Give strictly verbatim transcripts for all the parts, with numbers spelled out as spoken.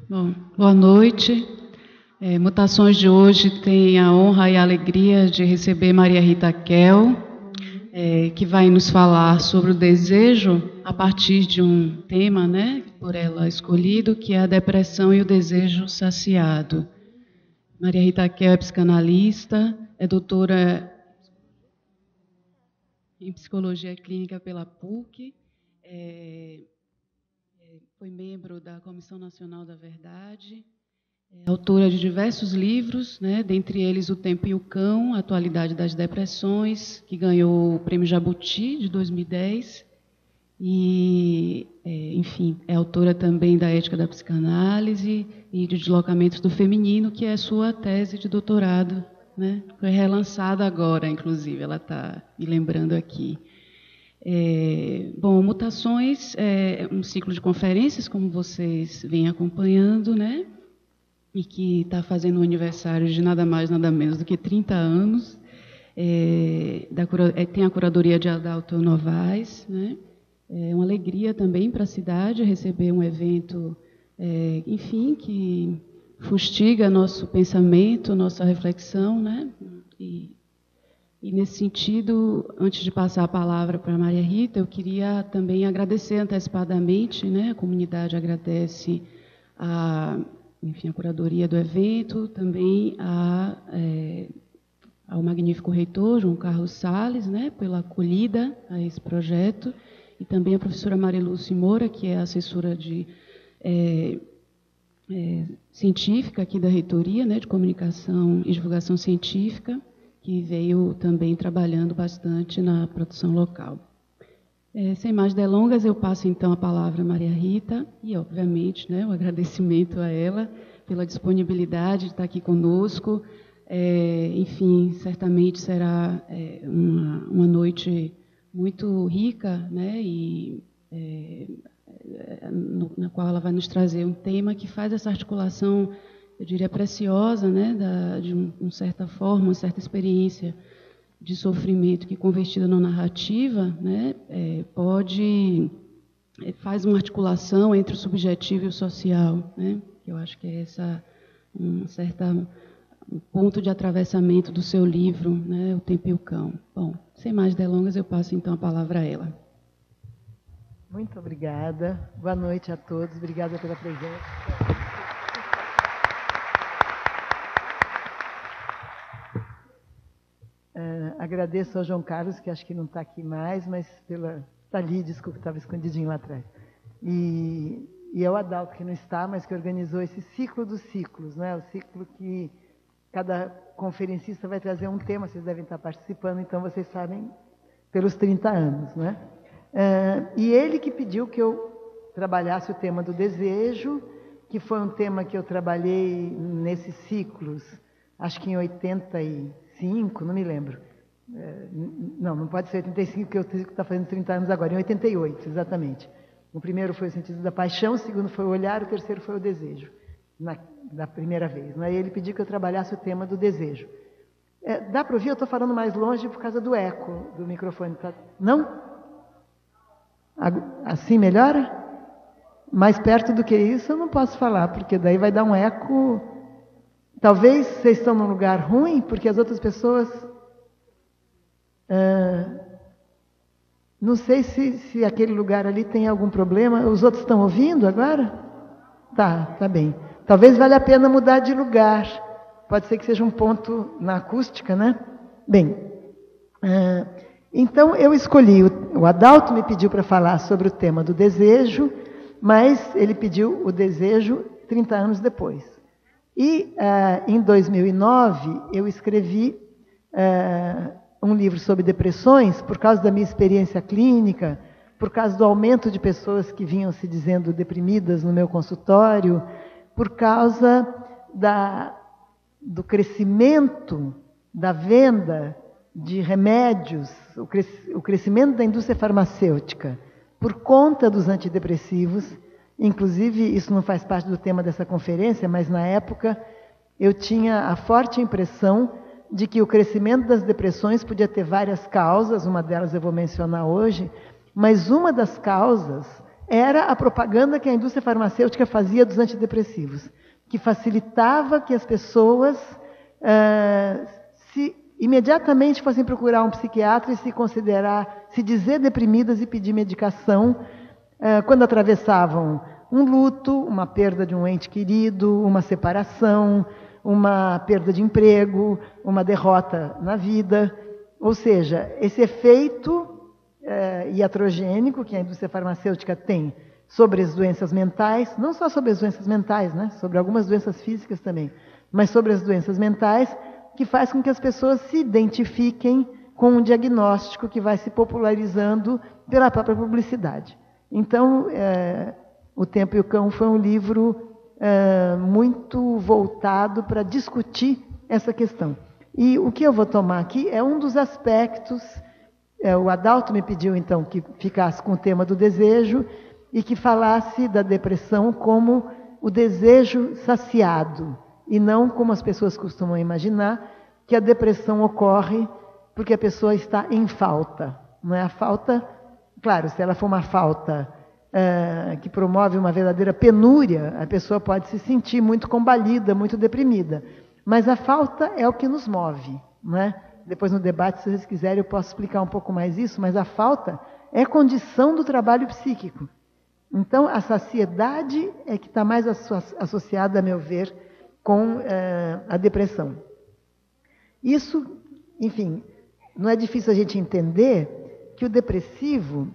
Bom, boa noite. É, Mutações de hoje tem a honra e a alegria de receber Maria Rita Kel, é, que vai nos falar sobre o desejo a partir de um tema, né, por ela escolhido, que é a depressão e o desejo saciado. Maria Rita Kel é psicanalista, é doutora em psicologia clínica pela P U C, é, foi membro da Comissão Nacional da Verdade, é autora de diversos livros, né, dentre eles O Tempo e o Cão, Atualidade das Depressões, que ganhou o Prêmio Jabuti de dois mil e dez, e, é, enfim, é autora também da Ética da Psicanálise e de Deslocamentos do Feminino, que é sua tese de doutorado, né, foi relançada agora, inclusive, ela está me lembrando aqui. É, bom, Mutações é um ciclo de conferências, como vocês vêm acompanhando, né? E que está fazendo um aniversário de nada mais, nada menos do que trinta anos. É, da, é, tem a curadoria de Adalto Novaes, né? É uma alegria também para a cidade receber um evento, é, enfim, que fustiga nosso pensamento, nossa reflexão, né? E, E, nesse sentido, antes de passar a palavra para a Maria Rita, eu queria também agradecer antecipadamente, né, a comunidade agradece a, enfim, a curadoria do evento, também a, é, ao magnífico reitor, João Carlos Salles, né, pela acolhida a esse projeto, e também a professora Mariluce Moura, que é assessora de, é, é, científica aqui da reitoria, né, de comunicação e divulgação científica, que veio também trabalhando bastante na produção local. É, sem mais delongas, eu passo então a palavra a Maria Rita, e, obviamente, né, o agradecimento a ela pela disponibilidade de estar aqui conosco. É, enfim, certamente será é, uma, uma noite muito rica, né, e, é, no, na qual ela vai nos trazer um tema que faz essa articulação, eu diria, preciosa, né, da, de um, uma certa forma, uma certa experiência de sofrimento que, convertida na narrativa, né, é, pode, é, faz uma articulação entre o subjetivo e o social, né, eu acho que é essa um certo um ponto de atravessamento do seu livro, né, O Tempo e o Cão. Bom, sem mais delongas, eu passo então a palavra a ela. Muito obrigada. Boa noite a todos. Obrigada pela presença. Uh, agradeço ao João Carlos, que acho que não está aqui mais, mas pela... Está ali, desculpa, estava escondidinho lá atrás. E, e ao Adalto, que não está, mas que organizou esse ciclo dos ciclos, né? O ciclo que cada conferencista vai trazer um tema, vocês devem estar participando, então vocês sabem, pelos trinta anos, né? Uh, e ele que pediu que eu trabalhasse o tema do desejo, que foi um tema que eu trabalhei nesses ciclos, acho que em oitenta e cinco, não me lembro. É, não, não pode ser oitenta e cinco, porque eu estou fazendo trinta anos agora, em oitenta e oito, exatamente. O primeiro foi o sentido da paixão, o segundo foi o olhar, o terceiro foi o desejo, na, da primeira vez. Né? E ele pediu que eu trabalhasse o tema do desejo. É, dá para ouvir? Eu estou falando mais longe por causa do eco do microfone. Tá? Não? Assim melhora? Mais perto do que isso eu não posso falar, porque daí vai dar um eco. Talvez vocês estão num lugar ruim, porque as outras pessoas... Ah, não sei se, se aquele lugar ali tem algum problema. Os outros estão ouvindo agora? Tá, tá bem. Talvez valha a pena mudar de lugar. Pode ser que seja um ponto na acústica, né? Bem, ah, então eu escolhi... O, o Adalto me pediu para falar sobre o tema do desejo, mas ele pediu o desejo trinta anos depois. E, uh, em dois mil e nove, eu escrevi uh, um livro sobre depressões, por causa da minha experiência clínica, por causa do aumento de pessoas que vinham se dizendo deprimidas no meu consultório, por causa da, do crescimento da venda de remédios, o, cres, o crescimento da indústria farmacêutica, por conta dos antidepressivos. Inclusive, isso não faz parte do tema dessa conferência, mas na época eu tinha a forte impressão de que o crescimento das depressões podia ter várias causas, uma delas eu vou mencionar hoje, mas uma das causas era a propaganda que a indústria farmacêutica fazia dos antidepressivos, que facilitava que as pessoas ah, se imediatamente fossem procurar um psiquiatra e se considerar, se dizer deprimidas e pedir medicação ah, quando atravessavam um luto, uma perda de um ente querido, uma separação, uma perda de emprego, uma derrota na vida. Ou seja, esse efeito eh, iatrogênico que a indústria farmacêutica tem sobre as doenças mentais, não só sobre as doenças mentais, né? Sobre algumas doenças físicas também, mas sobre as doenças mentais, que faz com que as pessoas se identifiquem com um diagnóstico que vai se popularizando pela própria publicidade. Então, eh, O Tempo e o Cão foi um livro eh, muito voltado para discutir essa questão. E o que eu vou tomar aqui é um dos aspectos. Eh, o Adalto me pediu, então, que ficasse com o tema do desejo e que falasse da depressão como o desejo saciado, e não como as pessoas costumam imaginar, que a depressão ocorre porque a pessoa está em falta. Não é a falta, claro, se ela for uma falta uh, que promove uma verdadeira penúria, a pessoa pode se sentir muito combalida, muito deprimida. Mas a falta é o que nos move, não é? Depois no debate, se vocês quiserem, eu posso explicar um pouco mais isso, mas a falta é condição do trabalho psíquico. Então, a saciedade é que está mais associada, a meu ver, com eh, a depressão. Isso, enfim, não é difícil a gente entender que o depressivo,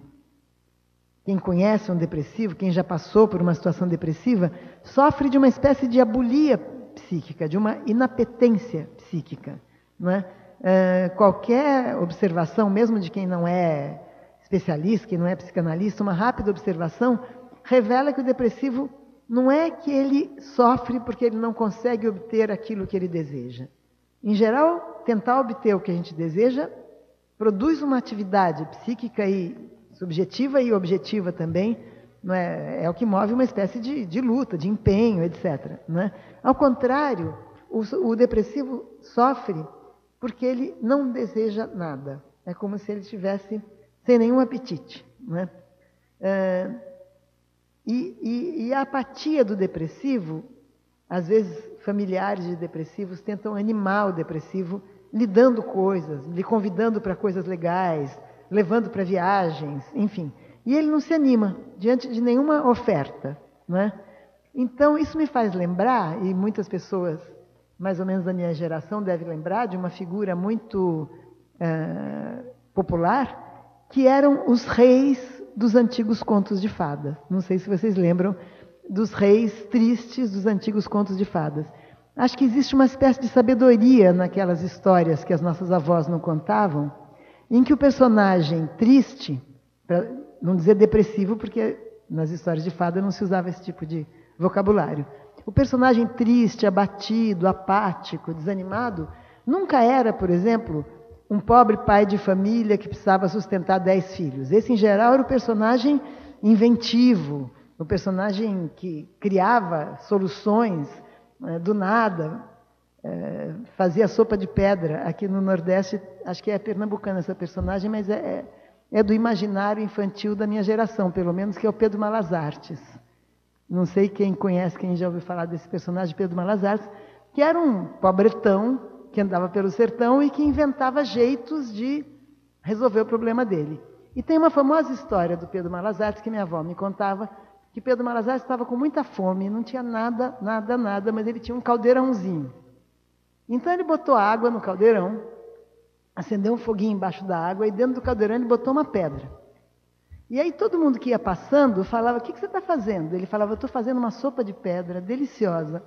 quem conhece um depressivo, quem já passou por uma situação depressiva, sofre de uma espécie de abulia psíquica, de uma inapetência psíquica. Não é? Eh, qualquer observação, mesmo de quem não é especialista, que não é psicanalista, uma rápida observação revela que o depressivo não é que ele sofre porque ele não consegue obter aquilo que ele deseja. Em geral, tentar obter o que a gente deseja produz uma atividade psíquica e subjetiva e objetiva também, não é? É o que move uma espécie de, de luta, de empenho, etcétera. Não é? Ao contrário, o, o depressivo sofre porque ele não deseja nada. É como se ele estivesse sem nenhum apetite. Não é? É, e, e, e a apatia do depressivo, às vezes familiares de depressivos tentam animar o depressivo, lhe dando coisas, lhe convidando para coisas legais, levando para viagens, enfim. E ele não se anima diante de nenhuma oferta. Não é? Então, isso me faz lembrar, e muitas pessoas, mais ou menos da minha geração, devem lembrar, de uma figura muito uh, popular, que eram os reis dos antigos contos de fadas. Não sei se vocês lembram dos reis tristes dos antigos contos de fadas. Acho que existe uma espécie de sabedoria naquelas histórias que as nossas avós não contavam, em que o personagem triste, para não dizer depressivo, porque nas histórias de fada não se usava esse tipo de vocabulário, o personagem triste, abatido, apático, desanimado, nunca era, por exemplo, um pobre pai de família que precisava sustentar dez filhos. Esse, em geral, era o personagem inventivo, o personagem que criava soluções é, do nada, é, fazia sopa de pedra. Aqui no Nordeste, acho que é pernambucana essa personagem, mas é, é do imaginário infantil da minha geração, pelo menos, que é o Pedro Malas Artes. Não sei quem conhece, quem já ouviu falar desse personagem, Pedro Malas Artes, que era um pobretão que andava pelo sertão e que inventava jeitos de resolver o problema dele. E tem uma famosa história do Pedro Malas Artes que minha avó me contava, que Pedro Malas Artes estava com muita fome, não tinha nada, nada, nada, mas ele tinha um caldeirãozinho. Então ele botou água no caldeirão, acendeu um foguinho embaixo da água e dentro do caldeirão ele botou uma pedra. E aí todo mundo que ia passando falava, o que, que você está fazendo? Ele falava, eu estou fazendo uma sopa de pedra deliciosa.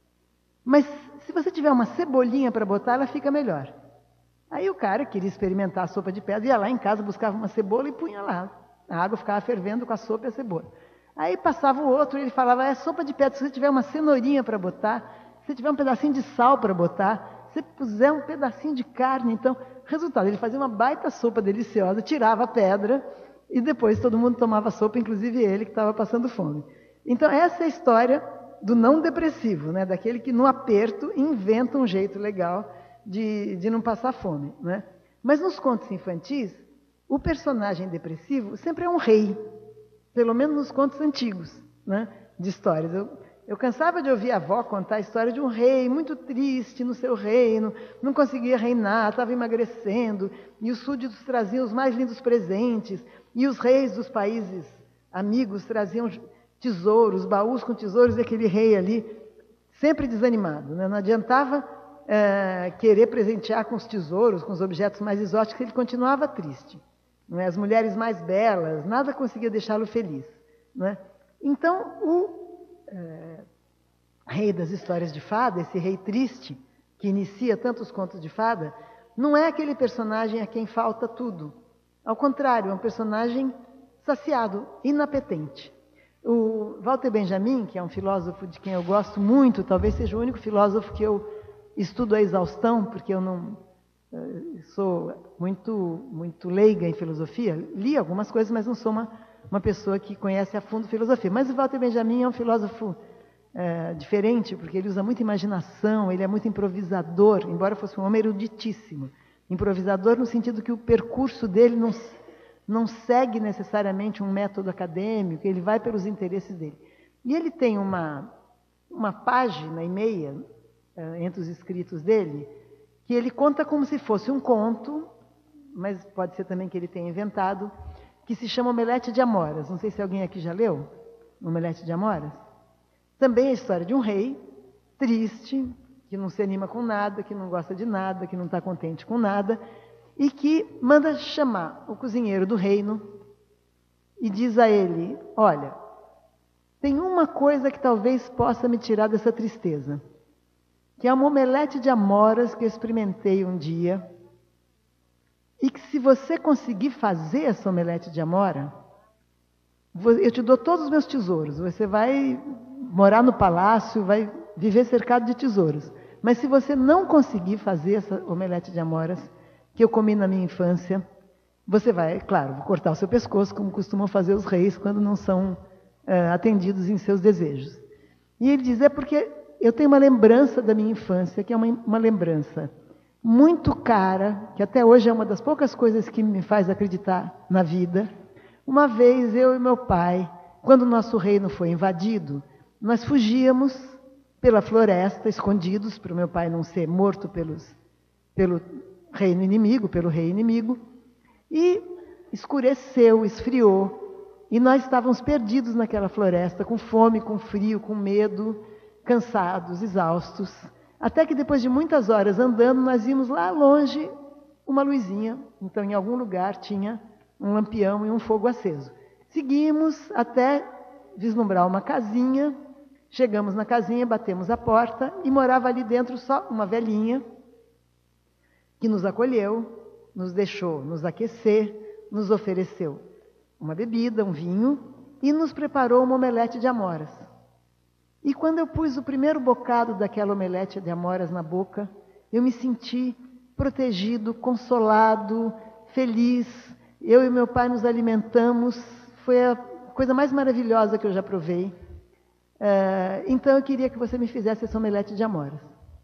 Mas se você tiver uma cebolinha para botar, ela fica melhor. Aí o cara queria experimentar a sopa de pedra, ia lá em casa, buscava uma cebola e punha lá. A água ficava fervendo com a sopa e a cebola. Aí passava o outro e ele falava, é sopa de pedra, se você tiver uma cenourinha para botar, se você tiver um pedacinho de sal para botar, se você puser um pedacinho de carne, então... Resultado, ele fazia uma baita sopa deliciosa, tirava a pedra e depois todo mundo tomava sopa, inclusive ele que estava passando fome. Então essa é a história do não depressivo, né? Daquele que no aperto inventa um jeito legal de, de não passar fome. Né? Mas nos contos infantis, o personagem depressivo sempre é um rei. pelo menos nos contos antigos, né, de histórias. Eu, eu cansava de ouvir a avó contar a história de um rei muito triste no seu reino, não conseguia reinar, estava emagrecendo, e os súditos traziam os mais lindos presentes, e os reis dos países amigos traziam tesouros, baús com tesouros, e aquele rei ali sempre desanimado, né? Não adiantava é, querer presentear com os tesouros, com os objetos mais exóticos, ele continuava triste. Não é? As mulheres mais belas, nada conseguia deixá-lo feliz. Não é? Então, o é, rei das histórias de fada, esse rei triste, que inicia tantos contos de fada, não é aquele personagem a quem falta tudo. Ao contrário, é um personagem saciado, inapetente. O Walter Benjamin, que é um filósofo de quem eu gosto muito, talvez seja o único filósofo que eu estudo à exaustão, porque eu não sou muito, muito leiga em filosofia. Li algumas coisas, mas não sou uma, uma pessoa que conhece a fundo filosofia. Mas o Walter Benjamin é um filósofo é, diferente, porque ele usa muita imaginação, ele é muito improvisador, embora fosse um homem eruditíssimo. Improvisador no sentido que o percurso dele não, não segue necessariamente um método acadêmico, ele vai pelos interesses dele. E ele tem uma, uma página e meia é, entre os escritos dele, que ele conta como se fosse um conto, mas pode ser também que ele tenha inventado, que se chama Omelete de Amoras. Não sei se alguém aqui já leu Omelete de Amoras. Também é a história de um rei triste, que não se anima com nada, que não gosta de nada, que não está contente com nada, e que manda chamar o cozinheiro do reino e diz a ele: olha, tem uma coisa que talvez possa me tirar dessa tristeza, que é uma omelete de amoras que eu experimentei um dia, e que se você conseguir fazer essa omelete de amora, eu te dou todos os meus tesouros, você vai morar no palácio, vai viver cercado de tesouros. Mas se você não conseguir fazer essa omelete de amoras, que eu comi na minha infância, você vai, claro, cortar o seu pescoço, como costumam fazer os reis quando não são é, atendidos em seus desejos. E ele diz, é porque eu tenho uma lembrança da minha infância, que é uma, uma lembrança muito cara, que até hoje é uma das poucas coisas que me faz acreditar na vida. Uma vez, eu e meu pai, quando o nosso reino foi invadido, nós fugíamos pela floresta, escondidos, para o meu pai não ser morto pelos, pelo reino inimigo, pelo rei inimigo, e escureceu, esfriou, e nós estávamos perdidos naquela floresta, com fome, com frio, com medo, cansados, exaustos, até que depois de muitas horas andando, nós vimos lá longe uma luzinha, então em algum lugar tinha um lampião e um fogo aceso. Seguimos até vislumbrar uma casinha. Chegamos na casinha, batemos a porta e morava ali dentro só uma velhinha que nos acolheu, nos deixou nos aquecer, nos ofereceu uma bebida, um vinho e nos preparou uma omelete de amoras. E quando eu pus o primeiro bocado daquela omelete de amoras na boca, eu me senti protegido, consolado, feliz. Eu e meu pai nos alimentamos, foi a coisa mais maravilhosa que eu já provei. Uh, então eu queria que você me fizesse essa omelete de amoras.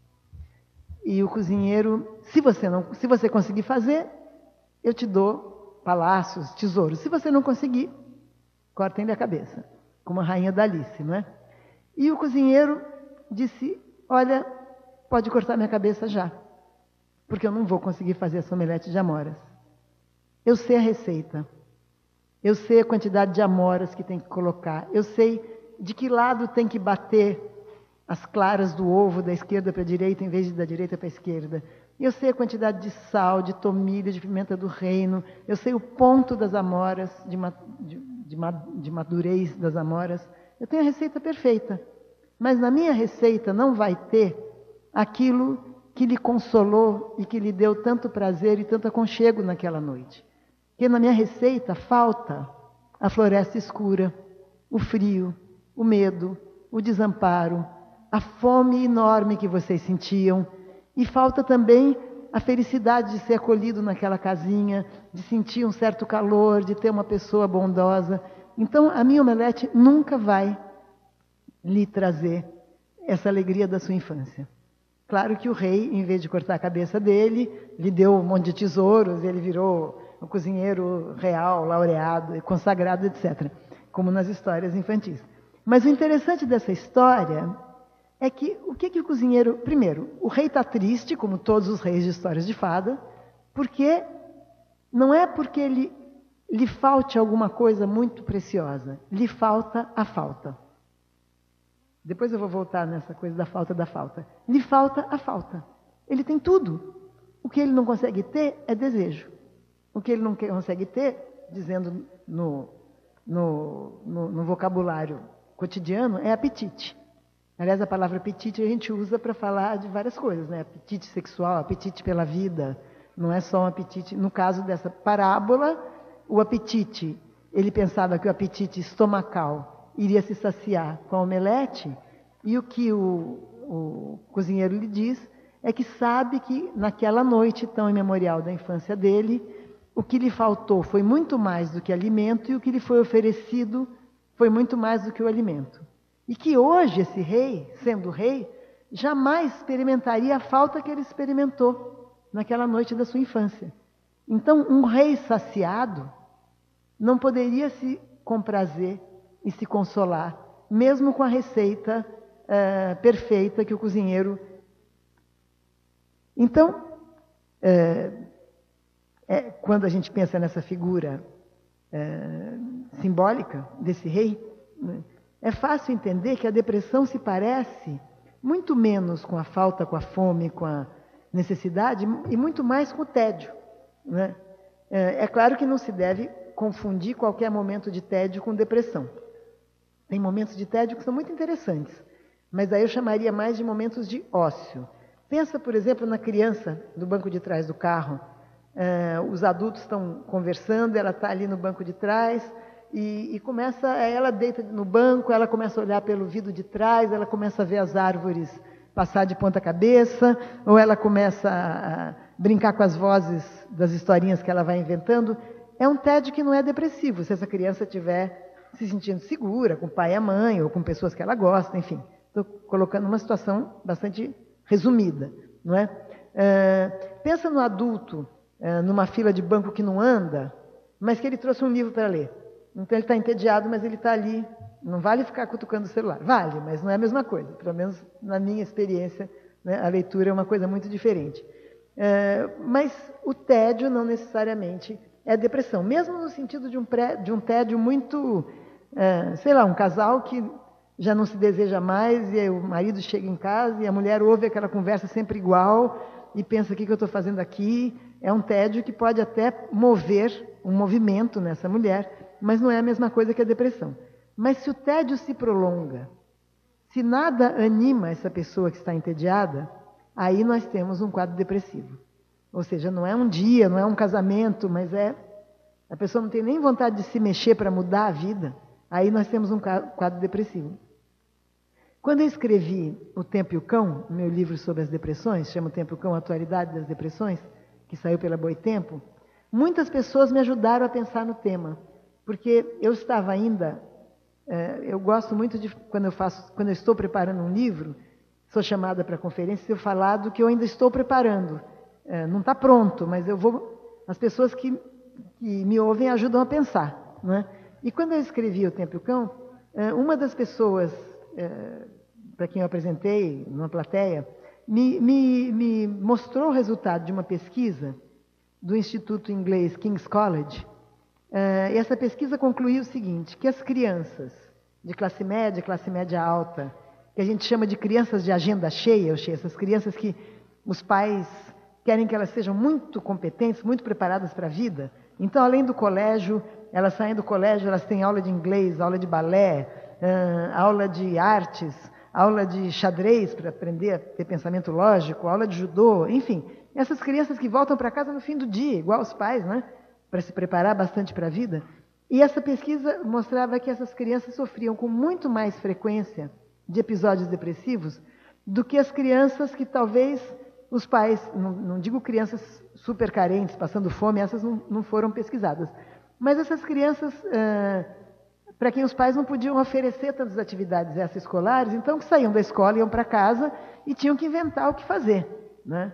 E o cozinheiro, se você não, se você conseguir fazer, eu te dou palácios, tesouros. Se você não conseguir, cortem-lhe a cabeça, como a rainha da Alice, não é? E o cozinheiro disse, olha, pode cortar minha cabeça já, porque eu não vou conseguir fazer essa omelete de amoras. Eu sei a receita, eu sei a quantidade de amoras que tem que colocar, eu sei de que lado tem que bater as claras do ovo da esquerda para a direita em vez de da direita para a esquerda. Eu sei a quantidade de sal, de tomilho, de pimenta do reino. Eu sei o ponto das amoras, de, de, de, de madurez das amoras. Eu tenho a receita perfeita. Mas na minha receita não vai ter aquilo que lhe consolou e que lhe deu tanto prazer e tanto aconchego naquela noite. Porque na minha receita falta a floresta escura, o frio, o medo, o desamparo, a fome enorme que vocês sentiam, e falta também a felicidade de ser acolhido naquela casinha, de sentir um certo calor, de ter uma pessoa bondosa. Então, a minha omelete nunca vai lhe trazer essa alegria da sua infância. Claro que o rei, em vez de cortar a cabeça dele, lhe deu um monte de tesouros, ele virou um cozinheiro real, laureado, consagrado, etcétera. como nas histórias infantis. Mas o interessante dessa história é que o que, que o cozinheiro... Primeiro, o rei está triste, como todos os reis de histórias de fada, porque não é porque ele, lhe falte alguma coisa muito preciosa, lhe falta a falta. Depois eu vou voltar nessa coisa da falta da falta. Lhe falta a falta. Ele tem tudo. O que ele não consegue ter é desejo. O que ele não consegue ter, dizendo no, no, no, no vocabulário cotidiano, é apetite. Aliás, a palavra apetite a gente usa para falar de várias coisas, né? Apetite sexual, apetite pela vida, não é só um apetite. No caso dessa parábola, o apetite, ele pensava que o apetite estomacal iria se saciar com a omelete, e o que o, o cozinheiro lhe diz é que sabe que naquela noite tão imemorial da infância dele, o que lhe faltou foi muito mais do que alimento, e o que lhe foi oferecido foi muito mais do que o alimento. E que hoje esse rei, sendo rei, jamais experimentaria a falta que ele experimentou naquela noite da sua infância. Então, um rei saciado não poderia se comprazer e se consolar, mesmo com a receita uh, perfeita que o cozinheiro... Então, uh, é, quando a gente pensa nessa figura uh, simbólica desse rei, né, é fácil entender que a depressão se parece muito menos com a falta, com a fome, com a necessidade, e muito mais com o tédio, né? É claro que não se deve confundir qualquer momento de tédio com depressão. Tem momentos de tédio que são muito interessantes, mas aí eu chamaria mais de momentos de ócio. Pensa, por exemplo, na criança do banco de trás do carro. É, os adultos estão conversando, ela está ali no banco de trás, E, e começa, ela deita no banco, ela começa a olhar pelo vidro de trás, ela começa a ver as árvores passar de ponta cabeça, ou ela começa a brincar com as vozes das historinhas que ela vai inventando. É um tédio que não é depressivo, se essa criança estiver se sentindo segura, com o pai e a mãe, ou com pessoas que ela gosta, enfim. Estou colocando uma situação bastante resumida, não é? É, pensa no adulto, é, numa fila de banco que não anda, mas que ele trouxe um livro para ler. Então ele está entediado, mas ele está ali. Não vale ficar cutucando o celular. Vale, mas não é a mesma coisa. Pelo menos na minha experiência, né, a leitura é uma coisa muito diferente. É, mas o tédio não necessariamente é depressão. Mesmo no sentido de um, pré, de um tédio muito... É, sei lá, um casal que já não se deseja mais, e o marido chega em casa e a mulher ouve aquela conversa sempre igual e pensa, o que, que eu estou fazendo aqui? É um tédio que pode até mover um movimento nessa mulher, mas não é a mesma coisa que a depressão. Mas se o tédio se prolonga, se nada anima essa pessoa que está entediada, aí nós temos um quadro depressivo. Ou seja, não é um dia, não é um casamento, mas é... a pessoa não tem nem vontade de se mexer para mudar a vida, aí nós temos um quadro depressivo. Quando eu escrevi O Tempo e o Cão, meu livro sobre as depressões, chama O Tempo e o Cão, a Atualidade das Depressões, que saiu pela Boitempo, muitas pessoas me ajudaram a pensar no tema, porque eu estava ainda... É, eu gosto muito de, quando eu, faço, quando eu estou preparando um livro, sou chamada para conferência, eu falar do que eu ainda estou preparando. É, não está pronto, mas eu vou... As pessoas que, que me ouvem ajudam a pensar, não é? E quando eu escrevi O Tempo e o Cão, é, uma das pessoas... É, para quem eu apresentei, numa plateia, me, me, me mostrou o resultado de uma pesquisa do Instituto Inglês King's College. Uh, e essa pesquisa concluiu o seguinte, que as crianças de classe média, classe média alta, que a gente chama de crianças de agenda cheia, essas crianças que os pais querem que elas sejam muito competentes, muito preparadas para a vida. Então, além do colégio, elas saem do colégio, elas têm aula de inglês, aula de balé, uh, aula de artes, aula de xadrez para aprender a ter pensamento lógico, aula de judô, enfim. Essas crianças que voltam para casa no fim do dia, igual os pais, né? Para se preparar bastante para a vida. E essa pesquisa mostrava que essas crianças sofriam com muito mais frequência de episódios depressivos do que as crianças que talvez os pais, não, não digo crianças super carentes, passando fome, essas não, não foram pesquisadas. Mas essas crianças... Uh, para quem os pais não podiam oferecer tantas atividades extraescolares, então que saíam da escola, iam para casa e tinham que inventar o que fazer, né?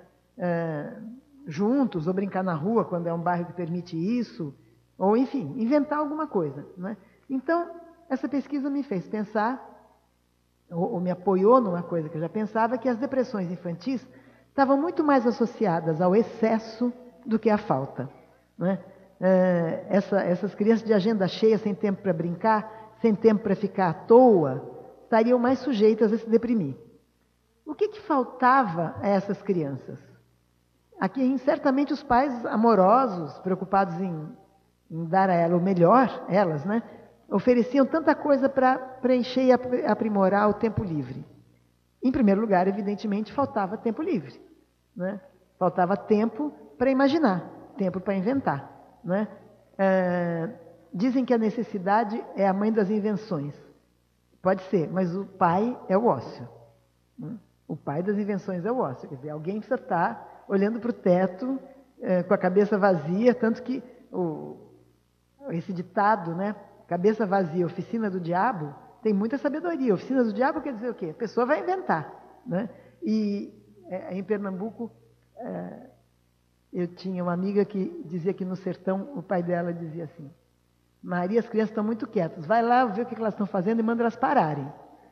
É, juntos, ou brincar na rua, quando é um bairro que permite isso, ou enfim, inventar alguma coisa, né? Então, essa pesquisa me fez pensar, ou, ou me apoiou numa coisa que eu já pensava, que as depressões infantis estavam muito mais associadas ao excesso do que à falta, né? É, essa, essas crianças de agenda cheia, sem tempo para brincar, sem tempo para ficar à toa, estariam mais sujeitas a se deprimir. O que, que faltava a essas crianças? Aqui, certamente, os pais amorosos, preocupados em, em dar a ela o melhor, elas, né, ofereciam tanta coisa para preencher e aprimorar o tempo livre. Em primeiro lugar, evidentemente, faltava tempo livre, né? Faltava tempo para imaginar, tempo para inventar, né? É, dizem que a necessidade é a mãe das invenções. Pode ser, mas o pai é o ócio, né? O pai das invenções é o ócio. Quer dizer, alguém precisa estar olhando para o teto, é, com a cabeça vazia, tanto que o, esse ditado, né? Cabeça vazia, oficina do diabo, tem muita sabedoria. Oficina do diabo quer dizer o quê? A pessoa vai inventar, né? E é, em Pernambuco, é, eu tinha uma amiga que dizia que no sertão o pai dela dizia assim: Maria, as crianças estão muito quietas, vai lá ver o que elas estão fazendo e manda elas pararem.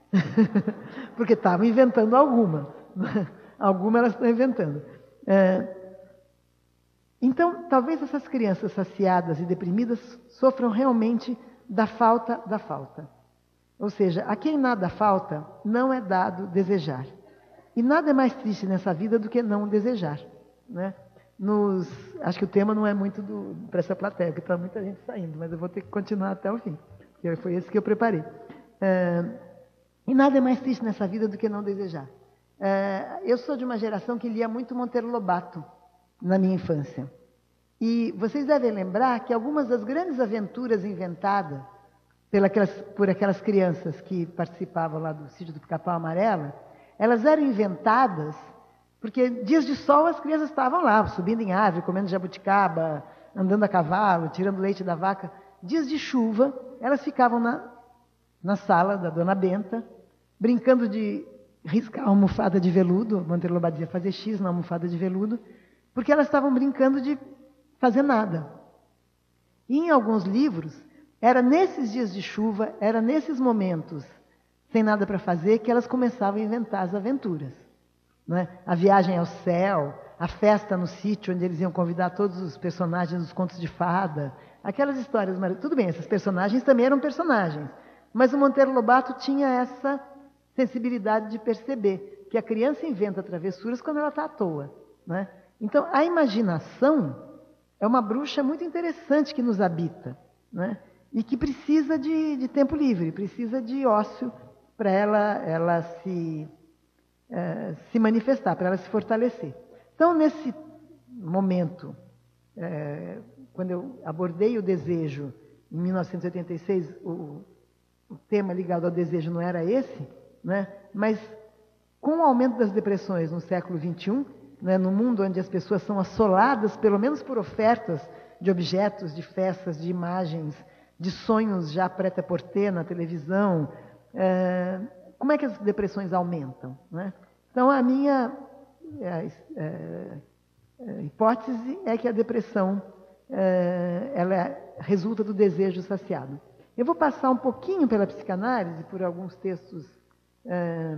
Porque estavam inventando alguma. Alguma elas estão inventando. É, então, talvez essas crianças saciadas e deprimidas sofram realmente da falta da falta. Ou seja, a quem nada falta, não é dado desejar. E nada é mais triste nessa vida do que não desejar, né? Nos, acho que o tema não é muito para essa plateia, porque está muita gente saindo, mas eu vou ter que continuar até o fim. Foi esse que eu preparei. É, e nada é mais triste nessa vida do que não desejar. É, eu sou de uma geração que lia muito Monteiro Lobato na minha infância. E vocês devem lembrar que algumas das grandes aventuras inventadas pelas, por aquelas crianças que participavam lá do Sítio do Pica-Pau Amarelo, elas eram inventadas porque dias de sol as crianças estavam lá, subindo em árvore, comendo jabuticaba, andando a cavalo, tirando leite da vaca. Dias de chuva, elas ficavam na, na sala da Dona Benta, brincando de riscar a almofada de veludo. Monteiro Lobato dizia fazer X na almofada de veludo, porque elas estavam brincando de fazer nada. E em alguns livros, era nesses dias de chuva, era nesses momentos, sem nada para fazer, que elas começavam a inventar as aventuras, né? A viagem ao céu, a festa no sítio, onde eles iam convidar todos os personagens dos contos de fada, aquelas histórias. Tudo bem, esses personagens também eram personagens, mas o Monteiro Lobato tinha essa sensibilidade de perceber que a criança inventa travessuras quando ela está à toa, né? Então, a imaginação é uma bruxa muito interessante que nos habita, né? E que precisa de, de tempo livre, precisa de ócio para ela, ela se, é, se manifestar, para ela se fortalecer. Então, nesse momento, é, quando eu abordei o desejo, em mil novecentos e oitenta e seis, o, o tema ligado ao desejo não era esse, né? Mas com o aumento das depressões no século vinte e um, né, no mundo onde as pessoas são assoladas, pelo menos por ofertas de objetos, de festas, de imagens, de sonhos já prêt-à-porter na televisão, é, como é que as depressões aumentam, né? Então, a minha é, é, é, hipótese é que a depressão é, ela resulta do desejo saciado. Eu vou passar um pouquinho pela psicanálise, por alguns textos é,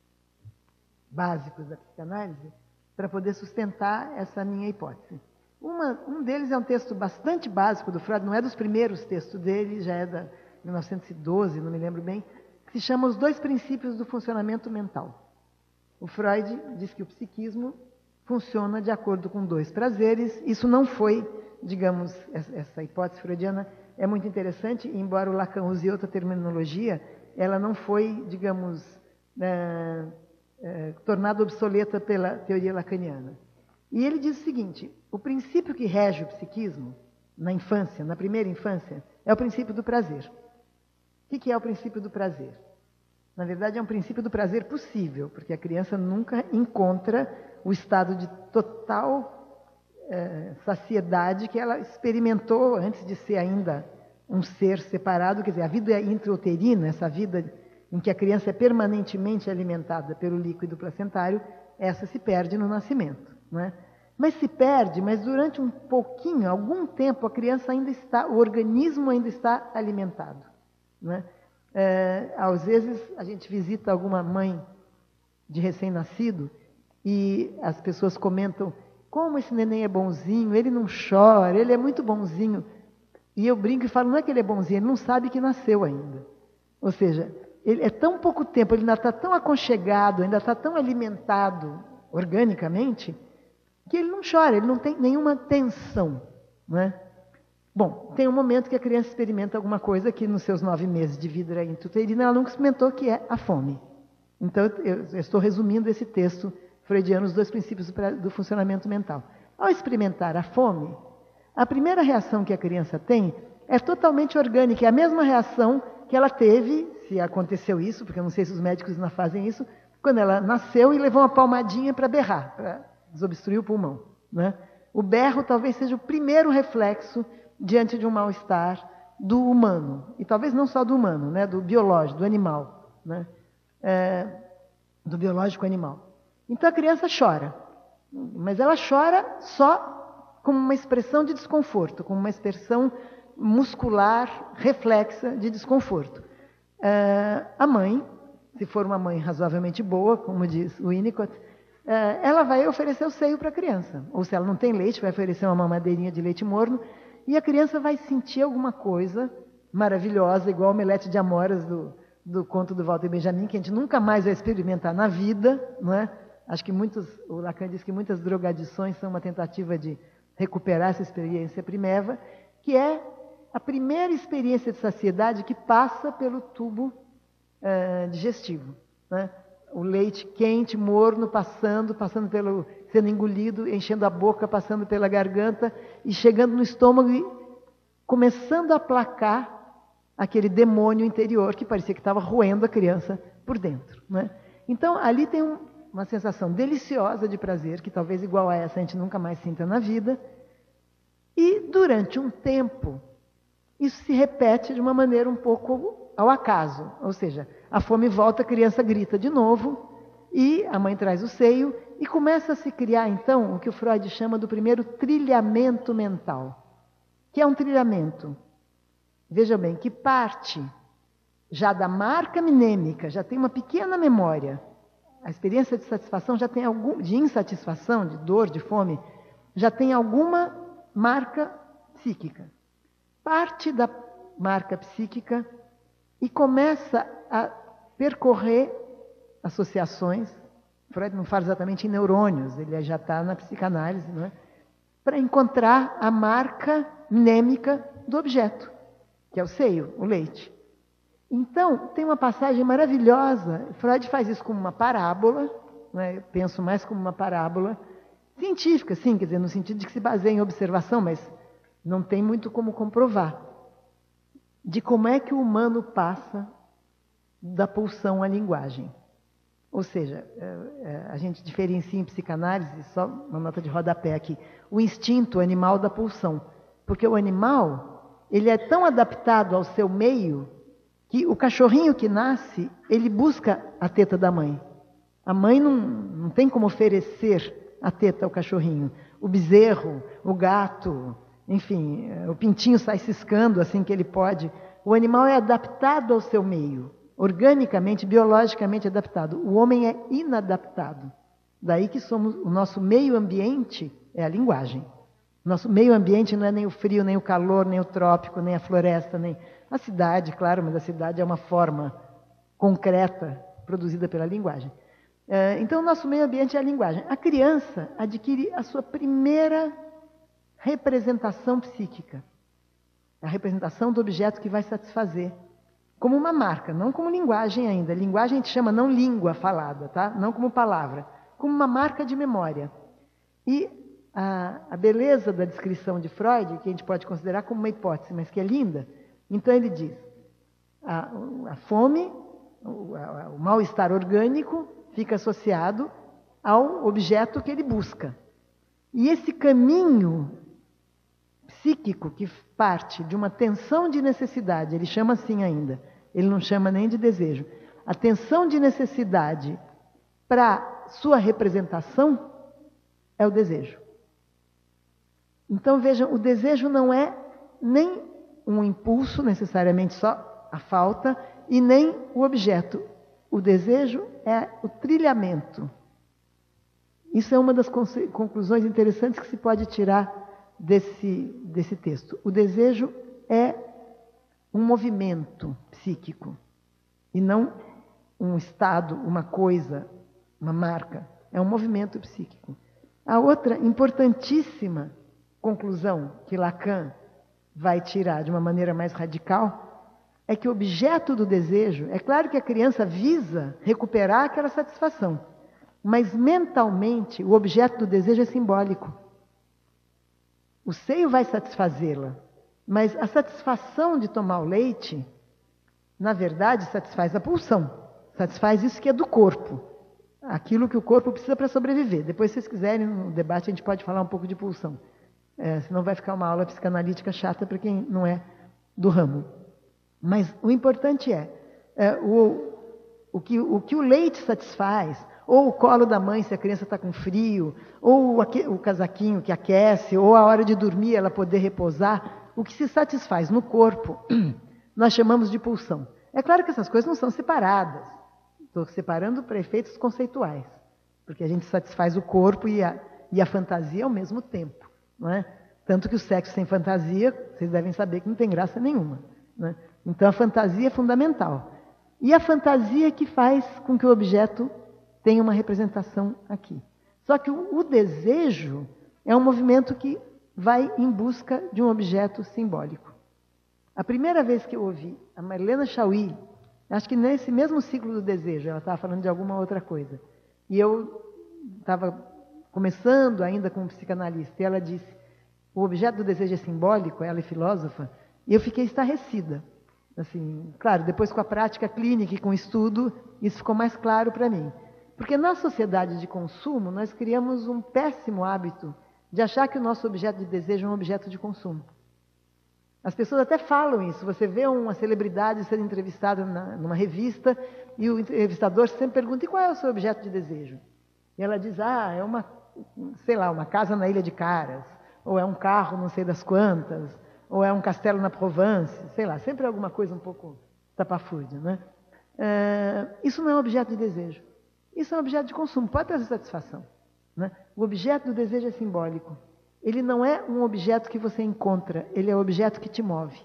básicos da psicanálise, para poder sustentar essa minha hipótese. Uma, um deles é um texto bastante básico do Freud, não é dos primeiros textos dele, já é de mil novecentos e doze, não me lembro bem, que se chama Os Dois Princípios do Funcionamento Mental. O Freud diz que o psiquismo funciona de acordo com dois prazeres. Isso não foi, digamos, essa hipótese freudiana é muito interessante, embora o Lacan use outra terminologia, ela não foi, digamos, é, é, tornada obsoleta pela teoria lacaniana. E ele diz o seguinte: o princípio que rege o psiquismo, na infância, na primeira infância, é o princípio do prazer. O que é o princípio do prazer? Na verdade, é um princípio do prazer possível, porque a criança nunca encontra o estado de total é, saciedade que ela experimentou antes de ser ainda um ser separado. Quer dizer, a vida intrauterina, essa vida em que a criança é permanentemente alimentada pelo líquido placentário, essa se perde no nascimento, né? Mas se perde, mas durante um pouquinho, algum tempo, a criança ainda está, o organismo ainda está alimentado, né? É, às vezes a gente visita alguma mãe de recém-nascido e as pessoas comentam como esse neném é bonzinho, ele não chora, ele é muito bonzinho. E eu brinco e falo, não é que ele é bonzinho, ele não sabe que nasceu ainda. Ou seja, ele é tão pouco tempo, ele ainda está tão aconchegado, ainda está tão alimentado organicamente, que ele não chora, ele não tem nenhuma tensão, não é? Bom, tem um momento que a criança experimenta alguma coisa que nos seus nove meses de vida intrauterina ela nunca experimentou, que é a fome. Então, eu, eu estou resumindo esse texto freudiano, os dois princípios do funcionamento mental. Ao experimentar a fome, a primeira reação que a criança tem é totalmente orgânica, é a mesma reação que ela teve, se aconteceu isso, porque eu não sei se os médicos ainda fazem isso, quando ela nasceu e levou uma palmadinha para berrar, para desobstruir o pulmão, né? O berro talvez seja o primeiro reflexo diante de um mal-estar do humano, e talvez não só do humano, né? Do biológico, do animal, né? É, do biológico animal. Então a criança chora, mas ela chora só como uma expressão de desconforto, como uma expressão muscular, reflexa de desconforto. É, a mãe, se for uma mãe razoavelmente boa, como diz o Winnicott, é, ela vai oferecer o seio para a criança. Ou se ela não tem leite, vai oferecer uma mamadeirinha de leite morno, e a criança vai sentir alguma coisa maravilhosa, igual o omelete de amoras do, do conto do Walter Benjamin, que a gente nunca mais vai experimentar na vida, não é? Acho que muitos, o Lacan diz que muitas drogadições são uma tentativa de recuperar essa experiência primeva, que é a primeira experiência de saciedade que passa pelo tubo uh, digestivo, né? O leite quente, morno, passando, passando pelo, sendo engolido, enchendo a boca, passando pela garganta e chegando no estômago e começando a aplacar aquele demônio interior que parecia que estava roendo a criança por dentro, né? Então, ali tem um, uma sensação deliciosa de prazer, que talvez igual a essa a gente nunca mais sinta na vida. E, durante um tempo, isso se repete de uma maneira um pouco ao acaso. Ou seja, a fome volta, a criança grita de novo, e a mãe traz o seio, e começa a se criar, então, o que o Freud chama do primeiro trilhamento mental. Que é um trilhamento, veja bem, que parte já da marca mnêmica, já tem uma pequena memória. A experiência de satisfação já tem algum, de insatisfação, de dor, de fome, já tem alguma marca psíquica. Parte da marca psíquica e começa a percorrer associações. Freud não fala exatamente em neurônios, ele já está na psicanálise, não é? Para encontrar a marca mnêmica do objeto, que é o seio, o leite. Então, tem uma passagem maravilhosa, Freud faz isso como uma parábola, né? Eu penso mais como uma parábola científica, sim, quer dizer, no sentido de que se baseia em observação, mas não tem muito como comprovar, de como é que o humano passa da pulsão à linguagem. Ou seja, a gente diferencia em psicanálise, só uma nota de rodapé aqui, o instinto animal da pulsão. Porque o animal, ele é tão adaptado ao seu meio, que o cachorrinho que nasce, ele busca a teta da mãe. A mãe não, não tem como oferecer a teta ao cachorrinho. O bezerro, o gato, enfim, o pintinho sai ciscando assim que ele pode. O animal é adaptado ao seu meio, organicamente, biologicamente adaptado. O homem é inadaptado. Daí que somos, o nosso meio ambiente é a linguagem. Nosso meio ambiente não é nem o frio, nem o calor, nem o trópico, nem a floresta, nem a cidade, claro, mas a cidade é uma forma concreta produzida pela linguagem. Então, o nosso meio ambiente é a linguagem. A criança adquire a sua primeira representação psíquica, a representação do objeto que vai satisfazer, como uma marca, não como linguagem ainda. Linguagem a gente chama não língua falada, tá? Não como palavra, como uma marca de memória. E a, a beleza da descrição de Freud, que a gente pode considerar como uma hipótese, mas que é linda, então ele diz, a, a fome, o, o mal-estar orgânico fica associado ao objeto que ele busca. E esse caminho psíquico que parte de uma tensão de necessidade, ele chama assim ainda, ele não chama nem de desejo, a tensão de necessidade para sua representação é o desejo. Então vejam, o desejo não é nem um impulso, necessariamente só a falta, e nem o objeto. O desejo é o trilhamento. Isso é uma das conclusões interessantes que se pode tirar desse, desse texto. O desejo é um movimento psíquico e não um estado, uma coisa, uma marca. É um movimento psíquico. A outra importantíssima conclusão que Lacan vai tirar de uma maneira mais radical é que o objeto do desejo, é claro que a criança visa recuperar aquela satisfação, mas mentalmente o objeto do desejo é simbólico. O seio vai satisfazê-la, mas a satisfação de tomar o leite, na verdade, satisfaz a pulsão, satisfaz isso que é do corpo, aquilo que o corpo precisa para sobreviver. Depois, se vocês quiserem, no debate a gente pode falar um pouco de pulsão, é, senão vai ficar uma aula psicanalítica chata para quem não é do ramo. Mas o importante é, é o, o, que, o que o leite satisfaz, ou o colo da mãe se a criança está com frio, ou o, o casaquinho que aquece, ou a hora de dormir ela poder repousar, o que se satisfaz no corpo, nós chamamos de pulsão. É claro que essas coisas não são separadas. Estou separando para efeitos conceituais, porque a gente satisfaz o corpo e a, e a fantasia ao mesmo tempo. Não é? Tanto que o sexo sem fantasia, vocês devem saber que não tem graça nenhuma. Não é? Então a fantasia é fundamental. E a fantasia é que faz com que o objeto tenha uma representação aqui. Só que o, o desejo é um movimento que vai em busca de um objeto simbólico. A primeira vez que eu ouvi a Marlene Chauí, acho que nesse mesmo ciclo do desejo, ela estava falando de alguma outra coisa, e eu estava começando ainda como psicanalista, e ela disse, o objeto do desejo é simbólico, ela é filósofa, e eu fiquei estarrecida. Assim, claro, depois com a prática clínica e com o estudo, isso ficou mais claro para mim. Porque na sociedade de consumo, nós criamos um péssimo hábito de achar que o nosso objeto de desejo é um objeto de consumo. As pessoas até falam isso. Você vê uma celebridade sendo entrevistada na, numa revista e o entrevistador sempre pergunta, e qual é o seu objeto de desejo? E ela diz, ah, é uma, sei lá, uma casa na Ilha de Caras, ou é um carro não sei das quantas, ou é um castelo na Provence, sei lá, sempre é alguma coisa um pouco tapafúrdia, né? É, isso não é um objeto de desejo. Isso é um objeto de consumo, pode trazer satisfação. Né? O objeto do desejo é simbólico. Ele não é um objeto que você encontra, ele é o objeto que te move.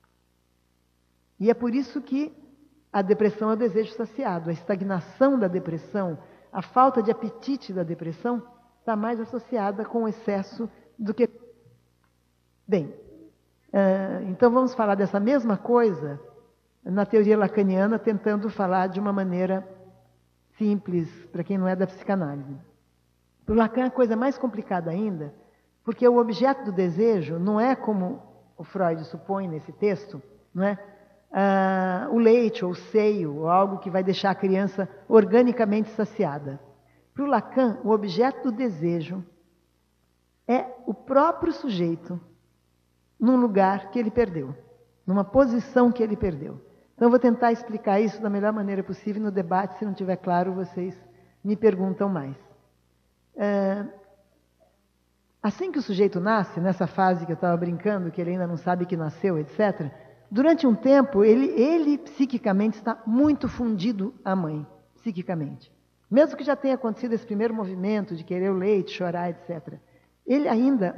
E é por isso que a depressão é o desejo saciado. A estagnação da depressão, a falta de apetite da depressão, está mais associada com o excesso do que... Bem, então vamos falar dessa mesma coisa na teoria lacaniana, tentando falar de uma maneira simples, para quem não é da psicanálise. Para o Lacan, a coisa mais complicada ainda, porque o objeto do desejo não é como o Freud supõe nesse texto, não é? Ah, o leite ou o seio, ou algo que vai deixar a criança organicamente saciada. Para o Lacan, o objeto do desejo é o próprio sujeito num lugar que ele perdeu, numa posição que ele perdeu. Então, eu vou tentar explicar isso da melhor maneira possível. No debate, se não estiver claro, vocês me perguntam mais. É, assim que o sujeito nasce, nessa fase que eu estava brincando, que ele ainda não sabe que nasceu, etcétera, durante um tempo, ele, ele psiquicamente está muito fundido à mãe, psiquicamente. Mesmo que já tenha acontecido esse primeiro movimento de querer o leite, chorar, etcétera, ele ainda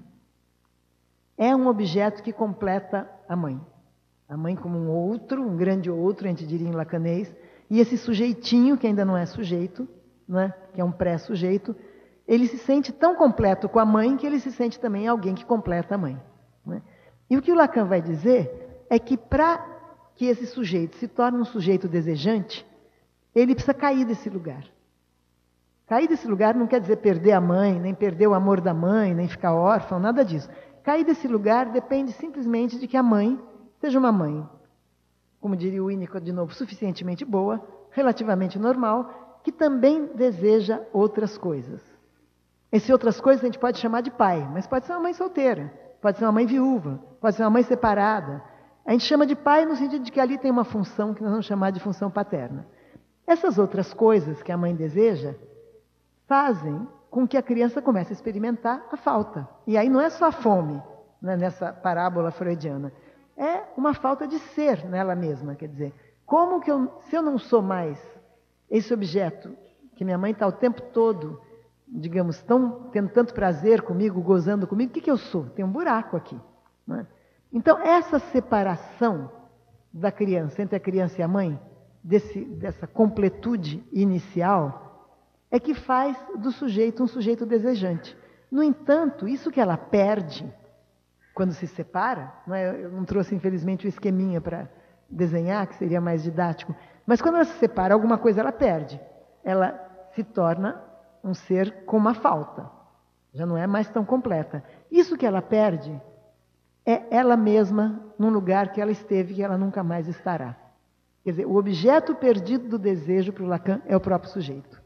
é um objeto que completa a mãe. A mãe como um outro, um grande outro, a gente diria em lacanês, e esse sujeitinho, que ainda não é sujeito, né, que é um pré-sujeito, ele se sente tão completo com a mãe que ele se sente também alguém que completa a mãe. Né? E o que o Lacan vai dizer é que para que esse sujeito se torne um sujeito desejante, ele precisa cair desse lugar. Cair desse lugar não quer dizer perder a mãe, nem perder o amor da mãe, nem ficar órfão, nada disso. Cair desse lugar depende simplesmente de que a mãe seja uma mãe, como diria o Winnicott de novo, suficientemente boa, relativamente normal, que também deseja outras coisas. Essas outras coisas a gente pode chamar de pai, mas pode ser uma mãe solteira, pode ser uma mãe viúva, pode ser uma mãe separada. A gente chama de pai no sentido de que ali tem uma função que nós vamos chamar de função paterna. Essas outras coisas que a mãe deseja fazem com que a criança comece a experimentar a falta. E aí não é só a fome, né, nessa parábola freudiana. É uma falta de ser nela mesma, quer dizer, Como que eu, se eu não sou mais esse objeto que minha mãe está o tempo todo, digamos, tão, tendo tanto prazer comigo, gozando comigo, o que, que eu sou? Tem um buraco aqui. Né? Então, essa separação da criança, entre a criança e a mãe, desse, dessa completude inicial, é que faz do sujeito um sujeito desejante. No entanto, isso que ela perde quando se separa, não é? Eu não trouxe, infelizmente, o esqueminha para desenhar, que seria mais didático, mas quando ela se separa, alguma coisa ela perde. Ela se torna um ser com uma falta, já não é mais tão completa. Isso que ela perde é ela mesma num lugar que ela esteve e que ela nunca mais estará. Quer dizer, o objeto perdido do desejo para o Lacan é o próprio sujeito.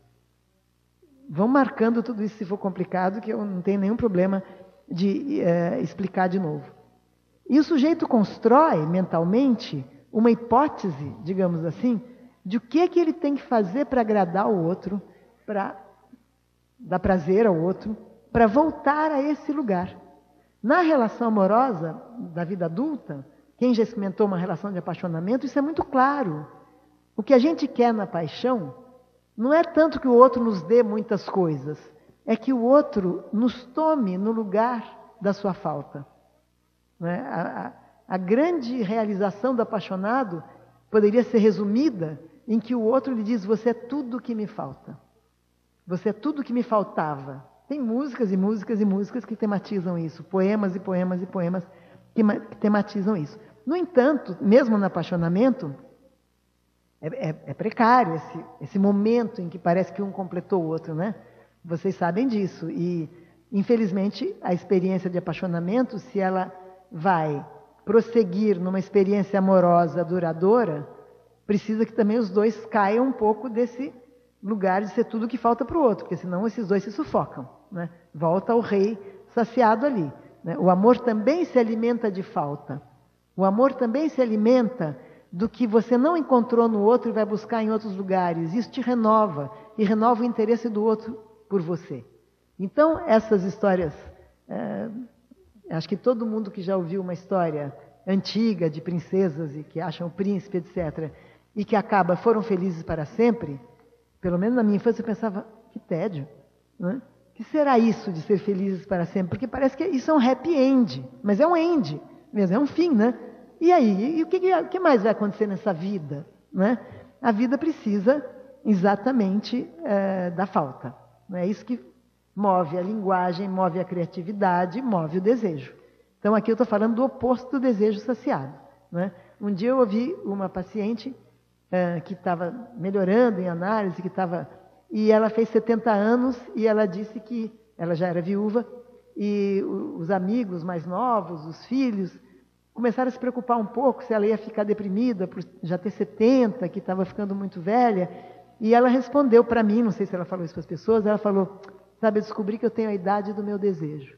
Vão marcando tudo isso se for complicado, que eu não tenho nenhum problema de é, explicar de novo. E o sujeito constrói mentalmente uma hipótese, digamos assim, de o que, que ele tem que fazer para agradar o outro, para dar prazer ao outro, para voltar a esse lugar. Na relação amorosa da vida adulta, quem já experimentou uma relação de apaixonamento, isso é muito claro. O que a gente quer na paixão não é tanto que o outro nos dê muitas coisas, é que o outro nos tome no lugar da sua falta. Não é? a, a, a grande realização do apaixonado poderia ser resumida em que o outro lhe diz: você é tudo o que me falta. Você é tudo o que me faltava. Tem músicas e músicas e músicas que tematizam isso, poemas e poemas e poemas que, que tematizam isso. No entanto, mesmo no apaixonamento, é, é, é precário esse, esse momento em que parece que um completou o outro, né? Vocês sabem disso. E, infelizmente, a experiência de apaixonamento, se ela vai prosseguir numa experiência amorosa duradoura, precisa que também os dois caiam um pouco desse lugar de ser tudo o que falta para o outro, porque senão esses dois se sufocam. Né? Volta ao rei saciado ali. Né? O amor também se alimenta de falta. O amor também se alimenta do que você não encontrou no outro e vai buscar em outros lugares. Isso te renova, e renova o interesse do outro por você. Então, essas histórias, é, acho que todo mundo que já ouviu uma história antiga de princesas e que acham o príncipe, etcétera, e que acaba, foram felizes para sempre, pelo menos na minha infância eu pensava, que tédio, né? Que será isso de ser felizes para sempre? Porque parece que isso é um happy end, mas é um end mesmo, é um fim, né? E aí, e o que, o que mais vai acontecer nessa vida? Né? A vida precisa exatamente é, da falta. É isso que move a linguagem, move a criatividade, move o desejo. Então aqui eu estou falando do oposto do desejo saciado. Né? Um dia eu ouvi uma paciente é, que estava melhorando em análise, que estava... E ela fez setenta anos e ela disse que ela já era viúva e os amigos mais novos, os filhos, começaram a se preocupar um pouco se ela ia ficar deprimida por já ter setenta, que estava ficando muito velha. E ela respondeu para mim, não sei se ela falou isso para as pessoas, ela falou, sabe, eu descobri que eu tenho a idade do meu desejo.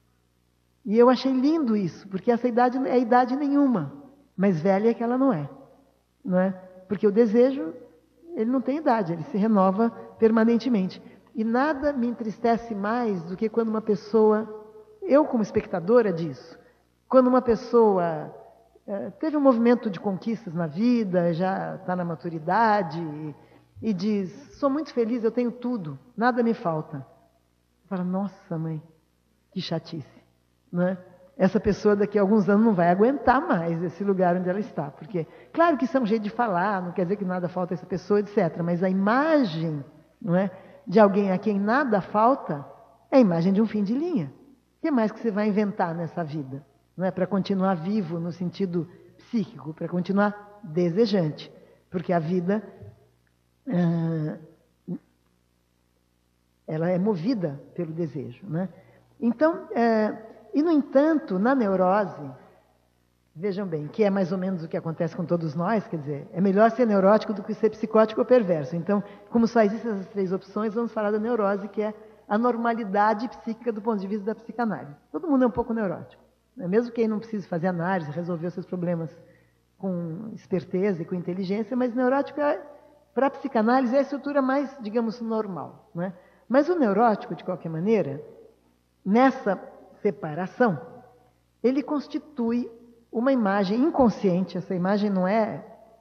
E eu achei lindo isso, porque essa idade é idade nenhuma, mas velha é que ela não é. Não é? Porque o desejo, ele não tem idade, ele se renova permanentemente. E nada me entristece mais do que quando uma pessoa, eu como espectadora disso, quando uma pessoa é, teve um movimento de conquistas na vida, já está na maturidade e, e diz, sou muito feliz, eu tenho tudo, nada me falta. Fala, nossa mãe, que chatice. Não é? Essa pessoa daqui a alguns anos não vai aguentar mais esse lugar onde ela está. Porque, claro que isso é um jeito de falar, não quer dizer que nada falta a essa pessoa, etcétera. Mas a imagem, não é, de alguém a quem nada falta é a imagem de um fim de linha. O que mais que você vai inventar nessa vida? Não é? Para continuar vivo no sentido psíquico, para continuar desejante. Porque a vida, ah, ela é movida pelo desejo. Né? Então, é, e no entanto, na neurose, vejam bem, que é mais ou menos o que acontece com todos nós, quer dizer, é melhor ser neurótico do que ser psicótico ou perverso. Então, como só existem essas três opções, vamos falar da neurose, que é a normalidade psíquica do ponto de vista da psicanálise. Todo mundo é um pouco neurótico. Né? Mesmo quem não precisa fazer análise, resolver os seus problemas com esperteza e com inteligência, mas neurótico, é, para a psicanálise, é a estrutura mais, digamos, normal. Né? Mas o neurótico, de qualquer maneira, nessa separação, ele constitui uma imagem inconsciente, essa imagem não é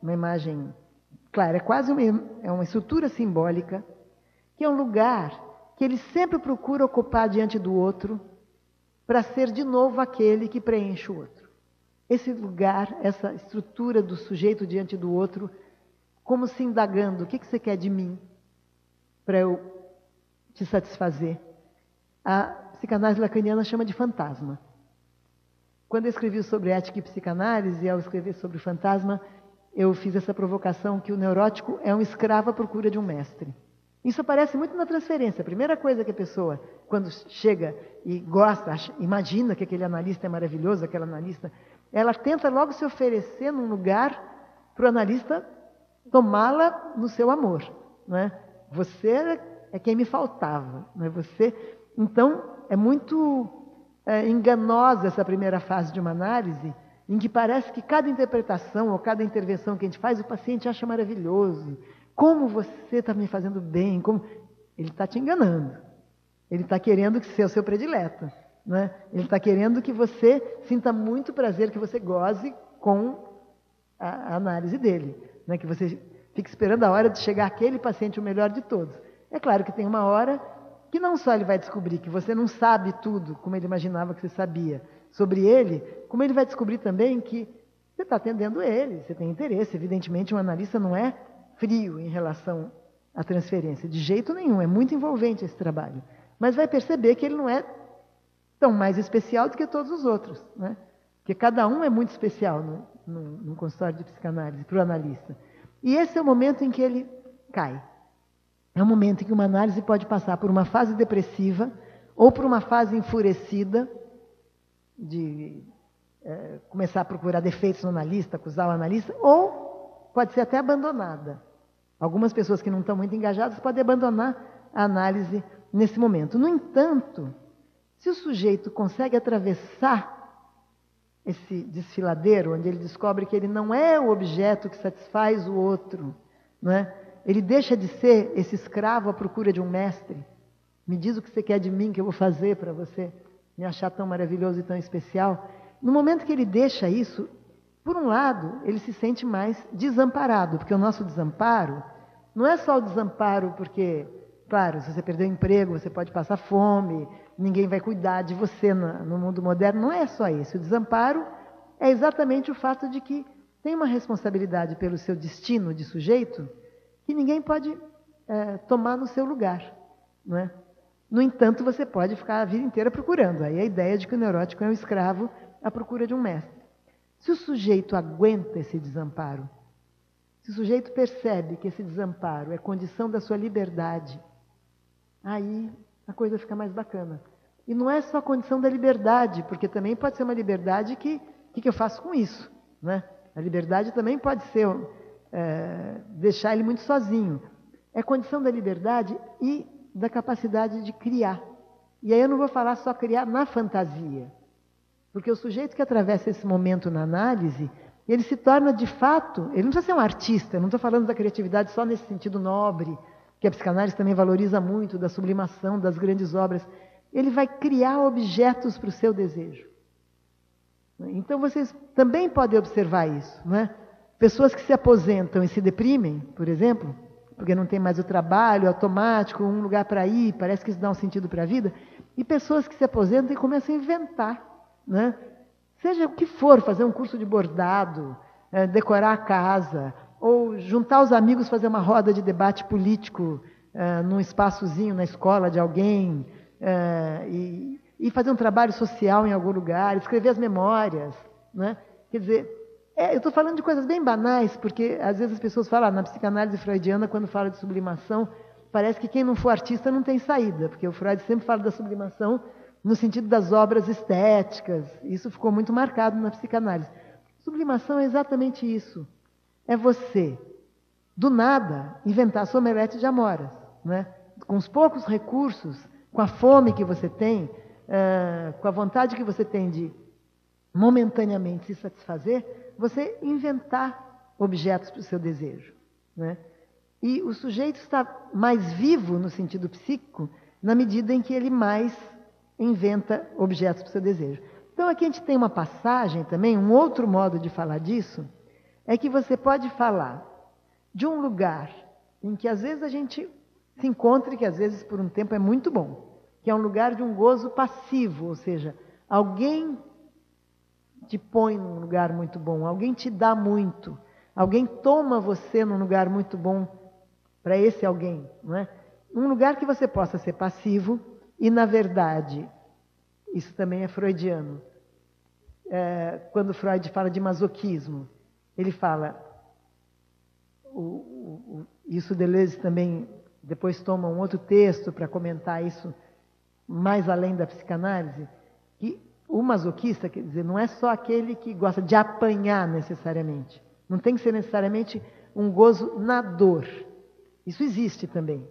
uma imagem clara, é quase uma, é uma estrutura simbólica, que é um lugar que ele sempre procura ocupar diante do outro, para ser de novo aquele que preenche o outro. Esse lugar, essa estrutura do sujeito diante do outro, como se indagando, o que que você quer de mim para eu te satisfazer? A psicanálise lacaniana chama de fantasma. Quando eu escrevi sobre ética e psicanálise, ao escrever sobre o fantasma, eu fiz essa provocação que o neurótico é um escravo à procura de um mestre. Isso aparece muito na transferência. A primeira coisa que a pessoa, quando chega e gosta, acha, imagina que aquele analista é maravilhoso, aquela analista, ela tenta logo se oferecer num lugar para o analista tomá-la no seu amor. Não é? Você é quem me faltava. Não é? Você... Então, é muito é, enganosa essa primeira fase de uma análise, em que parece que cada interpretação ou cada intervenção que a gente faz, o paciente acha maravilhoso. Como você está me fazendo bem? Como... Ele está te enganando. Ele está querendo que seja o seu predileto. Né? Ele está querendo que você sinta muito prazer, que você goze com a, a análise dele. Né? Que você fique esperando a hora de chegar aquele paciente o melhor de todos. É claro que tem uma hora que não só ele vai descobrir que você não sabe tudo, como ele imaginava que você sabia, sobre ele, como ele vai descobrir também que você está atendendo ele, você tem interesse. Evidentemente, um analista não é frio em relação à transferência, de jeito nenhum, é muito envolvente esse trabalho. Mas vai perceber que ele não é tão mais especial do que todos os outros, né? Porque cada um é muito especial no, no, no consultório de psicanálise, para o analista. E esse é o momento em que ele cai. É o momento em que uma análise pode passar por uma fase depressiva ou por uma fase enfurecida, de é, começar a procurar defeitos no analista, acusar o analista, ou pode ser até abandonada. Algumas pessoas que não estão muito engajadas podem abandonar a análise nesse momento. No entanto, se o sujeito consegue atravessar esse desfiladeiro, onde ele descobre que ele não é o objeto que satisfaz o outro, não é? Ele deixa de ser esse escravo à procura de um mestre. Me diz o que você quer de mim, que eu vou fazer para você me achar tão maravilhoso e tão especial. No momento que ele deixa isso, por um lado, ele se sente mais desamparado, porque o nosso desamparo não é só o desamparo porque, claro, se você perder o emprego, você pode passar fome, ninguém vai cuidar de você no mundo moderno. Não é só isso. O desamparo é exatamente o fato de que tem uma responsabilidade pelo seu destino de sujeito que ninguém pode é, tomar no seu lugar, não é? No entanto, você pode ficar a vida inteira procurando. Aí a ideia de que o neurótico é um escravo à procura de um mestre. Se o sujeito aguenta esse desamparo, se o sujeito percebe que esse desamparo é condição da sua liberdade, aí a coisa fica mais bacana. E não é só condição da liberdade, porque também pode ser uma liberdade que... O que eu faço com isso? Né? A liberdade também pode ser é, deixar ele muito sozinho. É condição da liberdade e da capacidade de criar. E aí eu não vou falar só criar na fantasia. Porque o sujeito que atravessa esse momento na análise, ele se torna de fato... Ele não precisa ser um artista, eu não estou falando da criatividade só nesse sentido nobre, que a psicanálise também valoriza muito, da sublimação, das grandes obras. Ele vai criar objetos para o seu desejo. Então vocês também podem observar isso, não é? Pessoas que se aposentam e se deprimem, por exemplo, porque não tem mais o trabalho automático, um lugar para ir, parece que isso dá um sentido para a vida, e pessoas que se aposentam e começam a inventar, né? Seja o que for, fazer um curso de bordado, é, decorar a casa, ou juntar os amigos, fazer uma roda de debate político é, num espaçozinho na escola de alguém, é, e, e fazer um trabalho social em algum lugar, escrever as memórias, né? Quer dizer, é, eu estou falando de coisas bem banais, porque às vezes as pessoas falam, ah, na psicanálise freudiana, quando fala de sublimação, parece que quem não for artista não tem saída, porque o Freud sempre fala da sublimação no sentido das obras estéticas. Isso ficou muito marcado na psicanálise. Sublimação é exatamente isso. É você, do nada, inventar a sua omelete de amoras, né? Com os poucos recursos, com a fome que você tem, uh, com a vontade que você tem de momentaneamente se satisfazer, você inventar objetos para o seu desejo, né? E o sujeito está mais vivo no sentido psíquico na medida em que ele mais inventa objetos para o seu desejo. Então aqui a gente tem uma passagem também, um outro modo de falar disso, é que você pode falar de um lugar em que às vezes a gente se encontra e que às vezes por um tempo é muito bom, que é um lugar de um gozo passivo, ou seja, alguém te põe num lugar muito bom, alguém te dá muito, alguém toma você num lugar muito bom para esse alguém, não é? Um lugar que você possa ser passivo e, na verdade, isso também é freudiano. É, quando Freud fala de masoquismo, ele fala, o, o, o, isso Deleuze também depois toma um outro texto para comentar isso mais além da psicanálise, que o masoquista, quer dizer, não é só aquele que gosta de apanhar necessariamente. Não tem que ser necessariamente um gozo na dor. Isso existe também.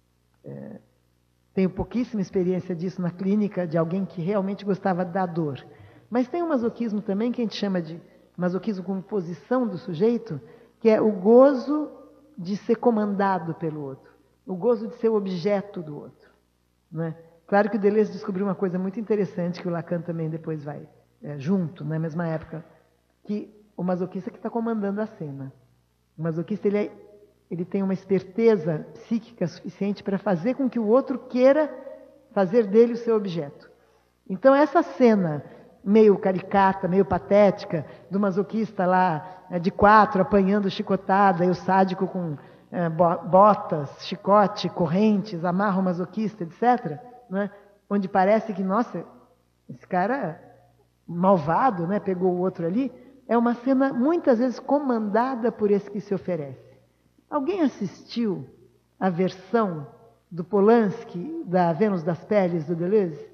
É, tenho pouquíssima experiência disso na clínica, de alguém que realmente gostava da dor. Mas tem um masoquismo também, que a gente chama de masoquismo como posição do sujeito, que é o gozo de ser comandado pelo outro, o gozo de ser objeto do outro, não é? Claro que o Deleuze descobriu uma coisa muito interessante, que o Lacan também depois vai é, junto, na mesma época, que o masoquista que está comandando a cena. O masoquista ele, é, ele tem uma esperteza psíquica suficiente para fazer com que o outro queira fazer dele o seu objeto. Então essa cena meio caricata, meio patética, do masoquista lá é, de quatro, apanhando chicotada, e o sádico com é, botas, chicote, correntes, amarra o masoquista, etcétera, né? Onde parece que, nossa, esse cara malvado, né? Pegou o outro ali, é uma cena muitas vezes comandada por esse que se oferece. Alguém assistiu a versão do Polanski, da Vênus das Peles, do Deleuze?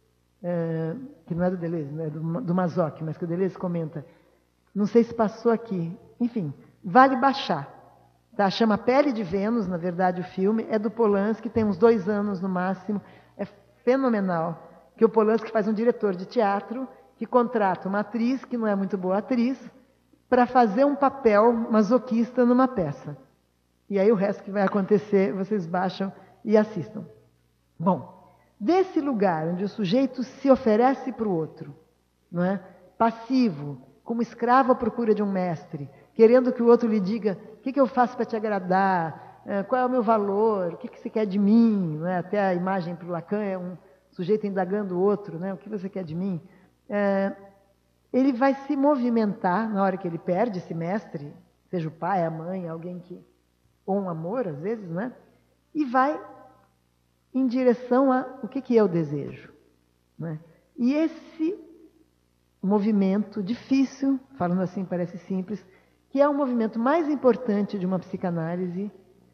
É, que não é do Deleuze, né? do, do Mazoc, mas que o Deleuze comenta. Não sei se passou aqui. Enfim, vale baixar. Tá? Chama Pele de Vênus, na verdade, o filme. É do Polanski, tem uns dois anos no máximo. É fenomenal. Que o Polanski faz um diretor de teatro que contrata uma atriz, que não é muito boa atriz, para fazer um papel masoquista numa peça. E aí o resto que vai acontecer, vocês baixam e assistam. Bom, desse lugar onde o sujeito se oferece para o outro, não é? Passivo, como escravo à procura de um mestre, querendo que o outro lhe diga o que, que eu faço para te agradar, qual é o meu valor, o que, que você quer de mim, não é? Até a imagem para o Lacan é um sujeito indagando o outro, né? O que você quer de mim? É, ele vai se movimentar na hora que ele perde esse mestre, seja o pai, a mãe, alguém que... ou um amor, às vezes, né? E vai em direção a o que, que é o desejo, né? E esse movimento difícil, falando assim parece simples, que é o movimento mais importante de uma psicanálise,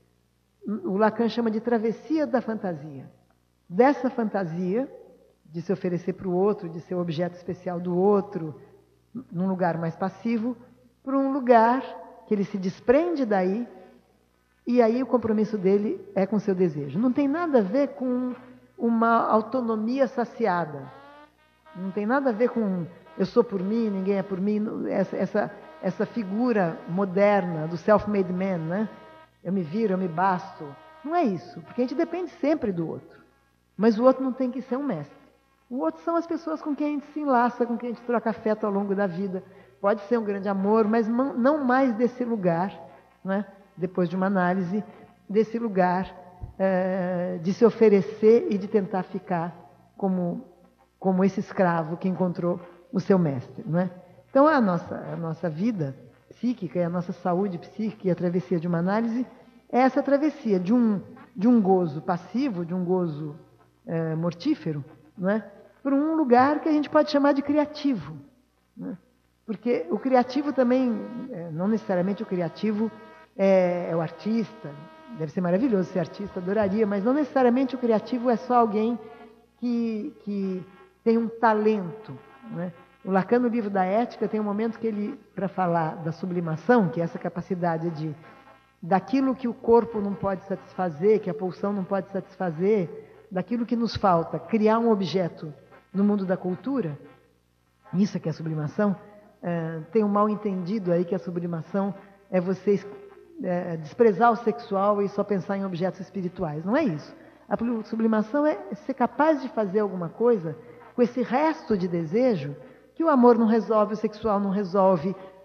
o Lacan chama de travessia da fantasia. Dessa fantasia, de se oferecer para o outro, de ser o objeto especial do outro, num lugar mais passivo, para um lugar que ele se desprende daí, e aí o compromisso dele é com o seu desejo. Não tem nada a ver com uma autonomia saciada. Não tem nada a ver com eu sou por mim, ninguém é por mim. Essa, essa, essa figura moderna do self-made man, né? Eu me viro, eu me basto. Não é isso, porque a gente depende sempre do outro. Mas o outro não tem que ser um mestre. O outro são as pessoas com quem a gente se enlaça, com quem a gente troca afeto ao longo da vida. Pode ser um grande amor, mas não mais desse lugar, né? Depois de uma análise, desse lugar é, de se oferecer e de tentar ficar como, como esse escravo que encontrou o seu mestre, não é? Então, a nossa, a nossa vida psíquica e a nossa saúde psíquica e a travessia de uma análise é essa travessia de um, de um gozo passivo, de um gozo é, mortífero, não é? Por um lugar que a gente pode chamar de criativo, não é? Porque o criativo também, não necessariamente o criativo é, é o artista, deve ser maravilhoso ser artista, adoraria, mas não necessariamente o criativo é só alguém que, que tem um talento, né? O Lacan, no livro da Ética, tem um momento que ele, para falar da sublimação, que é essa capacidade de, daquilo que o corpo não pode satisfazer, que a pulsão não pode satisfazer, daquilo que nos falta, criar um objeto no mundo da cultura, isso é que é a sublimação. É, tem um mal entendido aí que a sublimação é você é, desprezar o sexual e só pensar em objetos espirituais. Não é isso. A sublimação é ser capaz de fazer alguma coisa com esse resto de desejo que o amor não resolve, o sexual não resolve,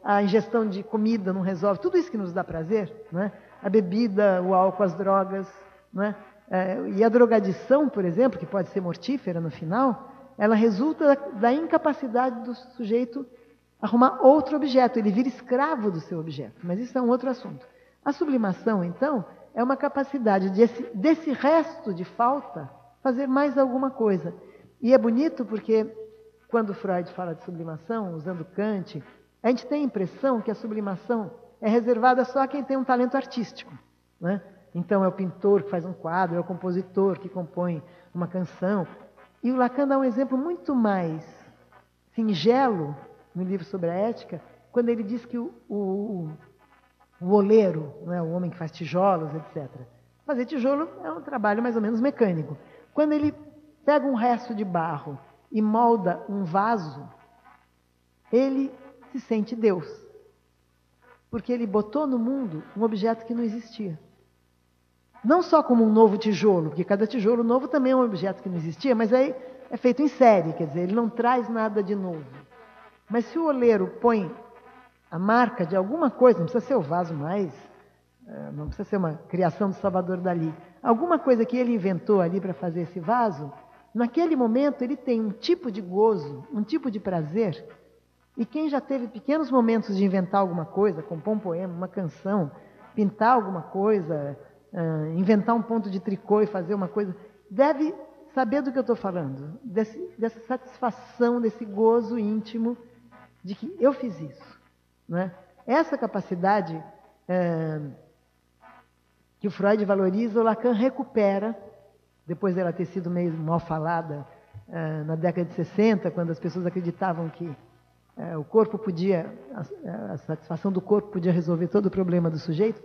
a ingestão de comida não resolve, tudo isso que nos dá prazer, não é? A bebida, o álcool, as drogas, não é? É, e a drogadição, por exemplo, que pode ser mortífera no final, ela resulta da incapacidade do sujeito arrumar outro objeto, ele vira escravo do seu objeto, mas isso é um outro assunto. A sublimação, então, é uma capacidade desse, desse resto de falta fazer mais alguma coisa. E é bonito porque, quando Freud fala de sublimação, usando Kant, a gente tem a impressão que a sublimação é reservada só a quem tem um talento artístico, né? Então é o pintor que faz um quadro, é o compositor que compõe uma canção. E o Lacan dá um exemplo muito mais singelo no livro sobre a ética, quando ele diz que o, o, o oleiro, né, o homem que faz tijolos, etcétera. Fazer tijolo é um trabalho mais ou menos mecânico. Quando ele pega um resto de barro e molda um vaso, ele se sente Deus. Porque ele botou no mundo um objeto que não existia. Não só como um novo tijolo, porque cada tijolo novo também é um objeto que não existia, mas aí é feito em série, quer dizer, ele não traz nada de novo. Mas se o oleiro põe a marca de alguma coisa, não precisa ser o vaso mais, não precisa ser uma criação do Salvador Dalí, alguma coisa que ele inventou ali para fazer esse vaso, naquele momento ele tem um tipo de gozo, um tipo de prazer, e quem já teve pequenos momentos de inventar alguma coisa, compor um poema, uma canção, pintar alguma coisa, Uh, inventar um ponto de tricô e fazer uma coisa, deve saber do que eu estou falando, desse, dessa satisfação, desse gozo íntimo de que eu fiz isso, não é? Essa capacidade uh, que o Freud valoriza, o Lacan recupera, depois dela ter sido meio mal falada uh, na década de sessenta, quando as pessoas acreditavam que uh, o corpo podia, a, a satisfação do corpo podia resolver todo o problema do sujeito.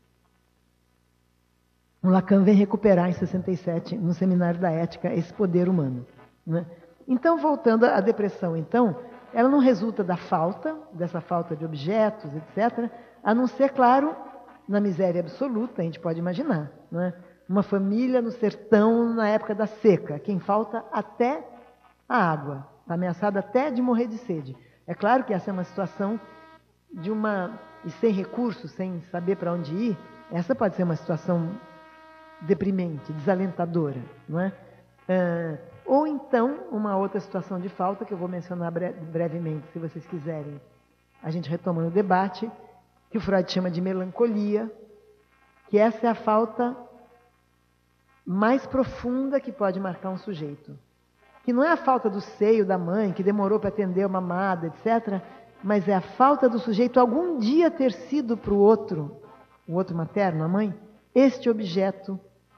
O Lacan vem recuperar em sessenta e sete, no Seminário da Ética, esse poder humano, né? Então, voltando à depressão, então, ela não resulta da falta, dessa falta de objetos, etcétera, a não ser, claro, na miséria absoluta, a gente pode imaginar, né? Uma família no sertão na época da seca, quem falta até a água, está ameaçada até de morrer de sede. É claro que essa é uma situação de uma... e sem recursos, sem saber para onde ir, essa pode ser uma situação deprimente, desalentadora, não é? Uh, ou então, uma outra situação de falta, que eu vou mencionar bre brevemente, se vocês quiserem, a gente retoma no debate, que o Freud chama de melancolia, que essa é a falta mais profunda que pode marcar um sujeito. Que não é a falta do seio da mãe, que demorou para atender uma amada, etcétera, mas é a falta do sujeito algum dia ter sido para o outro, o outro materno, a mãe, este objeto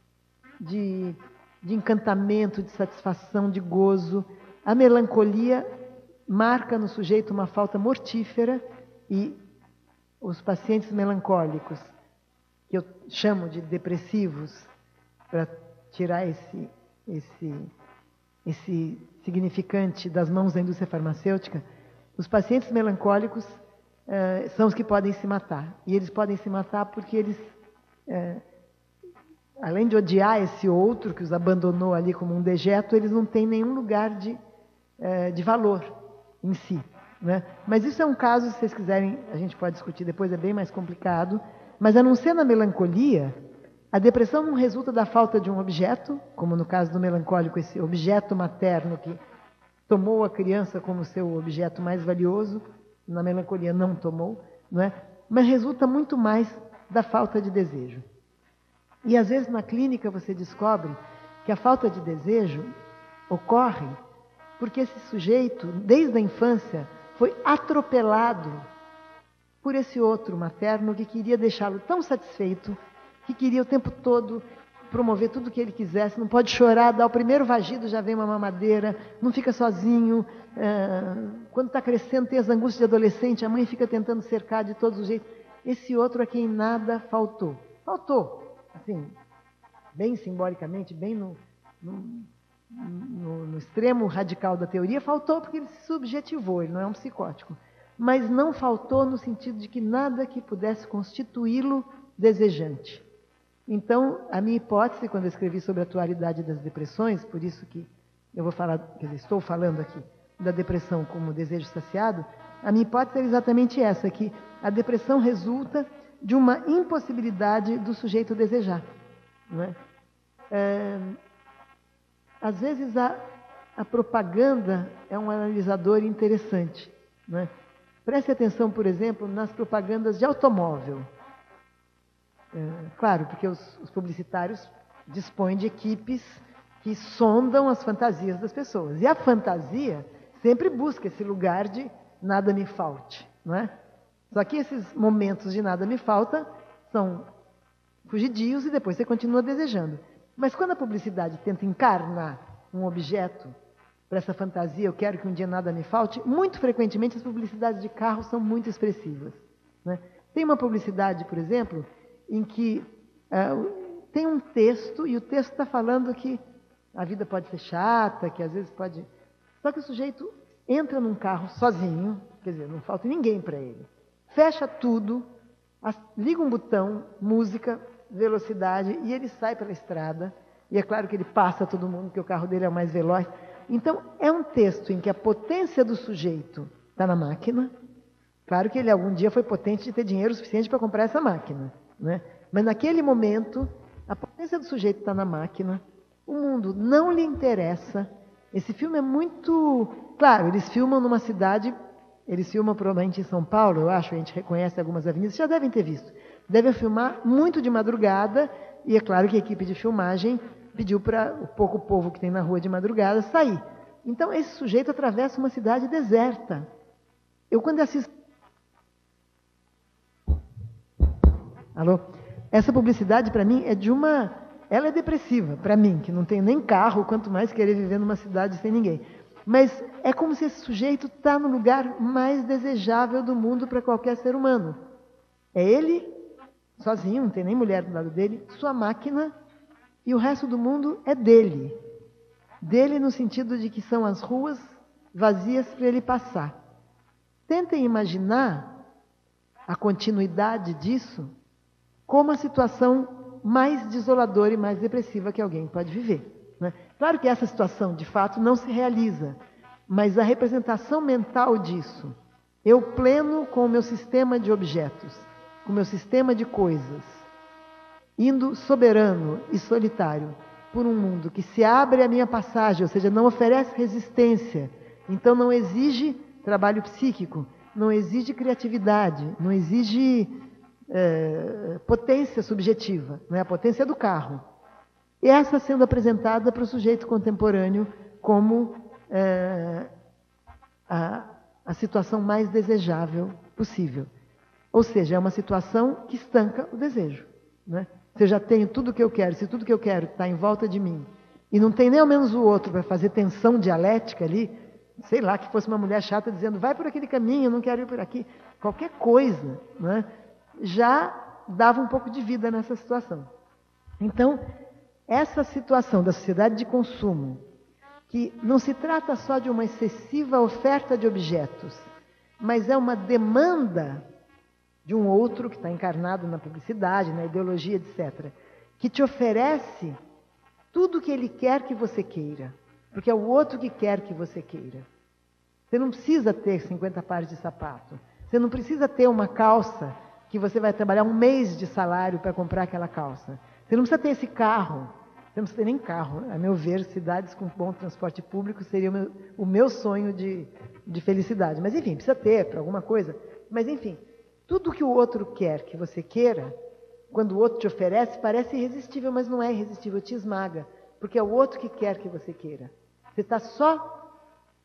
De, de encantamento, de satisfação, de gozo. A melancolia marca no sujeito uma falta mortífera e os pacientes melancólicos, que eu chamo de depressivos, para tirar esse, esse, esse significante das mãos da indústria farmacêutica, os pacientes melancólicos eh, são os que podem se matar. E eles podem se matar porque eles... Eh, além de odiar esse outro que os abandonou ali como um dejeto, eles não têm nenhum lugar de, eh, de valor em si, né? Mas isso é um caso, se vocês quiserem, a gente pode discutir depois, é bem mais complicado. Mas a não ser na melancolia, a depressão não resulta da falta de um objeto, como no caso do melancólico, esse objeto materno que tomou a criança como seu objeto mais valioso, na melancolia não tomou, não é? Mas resulta muito mais da falta de desejo. E às vezes na clínica você descobre que a falta de desejo ocorre porque esse sujeito, desde a infância, foi atropelado por esse outro materno que queria deixá-lo tão satisfeito, que queria o tempo todo promover tudo o que ele quisesse, não pode chorar, dá o primeiro vagido, já vem uma mamadeira, não fica sozinho, é, quando está crescendo tem as angústias de adolescente, a mãe fica tentando cercar de todos os jeitos. Esse outro a quem nada faltou. Faltou. Assim, bem simbolicamente, bem no, no, no, no extremo radical da teoria, faltou porque ele se subjetivou, ele não é um psicótico. Mas não faltou no sentido de que nada que pudesse constituí-lo desejante. Então, a minha hipótese, quando eu escrevi sobre a atualidade das depressões, por isso que eu vou falar, quer dizer, estou falando aqui da depressão como desejo saciado, A minha hipótese é exatamente essa, que a depressão resulta de uma impossibilidade do sujeito desejar. Não é? É, às vezes a, a propaganda é um analisador interessante. Não é? Preste atenção, por exemplo, nas propagandas de automóvel. É, claro, porque os, os publicitários dispõem de equipes que sondam as fantasias das pessoas. E a fantasia sempre busca esse lugar de nada me falte, não é? Só que esses momentos de nada me falta são fugidios e depois você continua desejando. Mas quando a publicidade tenta encarnar um objeto para essa fantasia, eu quero que um dia nada me falte, muito frequentemente as publicidades de carro são muito expressivas, né? Tem uma publicidade, por exemplo, em que uh, tem um texto e o texto está falando que a vida pode ser chata, que às vezes pode... Só que o sujeito entra num carro sozinho, quer dizer, não falta ninguém para ele. Fecha tudo, liga um botão, música, velocidade, e ele sai pela estrada. E é claro que ele passa todo mundo, porque o carro dele é o mais veloz. Então, é um texto em que a potência do sujeito está na máquina. Claro que ele algum dia foi potente de ter dinheiro suficiente para comprar essa máquina, né? Mas naquele momento, a potência do sujeito está na máquina, o mundo não lhe interessa. Esse filme é muito... Claro, eles filmam numa cidade, eles filmam provavelmente em São Paulo, eu acho, a gente reconhece algumas avenidas, já devem ter visto. Devem filmar muito de madrugada, e é claro que a equipe de filmagem pediu para o pouco povo que tem na rua de madrugada sair. Então, esse sujeito atravessa uma cidade deserta. Eu, quando assisto... Alô? Essa publicidade, para mim, é de uma... Ela é depressiva, para mim, que não tenho nem carro, quanto mais querer viver numa cidade sem ninguém. Mas é como se esse sujeito está no lugar mais desejável do mundo para qualquer ser humano. É ele, sozinho, não tem nem mulher do lado dele, sua máquina, e o resto do mundo é dele. Dele no sentido de que são as ruas vazias para ele passar. Tentem imaginar a continuidade disso como a situação mais desoladora e mais depressiva que alguém pode viver, né? Claro que essa situação, de fato, não se realiza, mas a representação mental disso, eu pleno com o meu sistema de objetos, com o meu sistema de coisas, indo soberano e solitário por um mundo que se abre à minha passagem, ou seja, não oferece resistência, então não exige trabalho psíquico, não exige criatividade, não exige é, potência subjetiva, não é a potência do carro. E essa sendo apresentada para o sujeito contemporâneo como é, a, a situação mais desejável possível. Ou seja, é uma situação que estanca o desejo, né? Se eu já tenho tudo o que eu quero, se tudo que eu quero está em volta de mim, e não tem nem ao menos o outro para fazer tensão dialética ali, sei lá, que fosse uma mulher chata dizendo, vai por aquele caminho, eu não quero ir por aqui, qualquer coisa, né, já dava um pouco de vida nessa situação. Então, essa situação da sociedade de consumo, que não se trata só de uma excessiva oferta de objetos, mas é uma demanda de um outro que está encarnado na publicidade, na ideologia, etcétera, que te oferece tudo o que ele quer que você queira, porque é o outro que quer que você queira. Você não precisa ter cinquenta pares de sapato, você não precisa ter uma calça que você vai trabalhar um mês de salário para comprar aquela calça. Você não precisa ter esse carro, você não precisa ter nem carro. A meu ver, cidades com bom transporte público seria o meu, o meu sonho de, de felicidade. Mas enfim, precisa ter para alguma coisa. Mas enfim, tudo que o outro quer que você queira, quando o outro te oferece, parece irresistível, mas não é irresistível, te esmaga, porque é o outro que quer que você queira. Você está só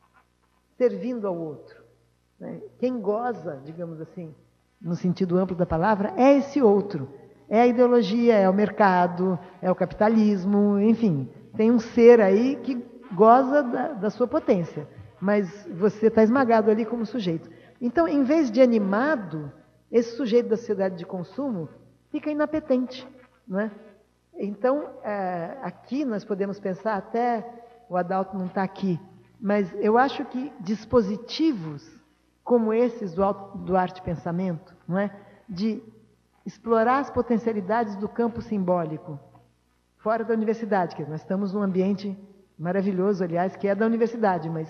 servindo ao outro, né? Quem goza, digamos assim, no sentido amplo da palavra, é esse outro. É a ideologia, é o mercado, é o capitalismo, enfim. Tem um ser aí que goza da, da sua potência, mas você está esmagado ali como sujeito. Então, em vez de animado, esse sujeito da sociedade de consumo fica inapetente, não é? Então, é, aqui nós podemos pensar, até o Adalto não está aqui, mas eu acho que dispositivos como esses do, do arte-pensamento, não é? De explorar as potencialidades do campo simbólico, fora da universidade, que nós estamos num ambiente maravilhoso, aliás, que é da universidade, mas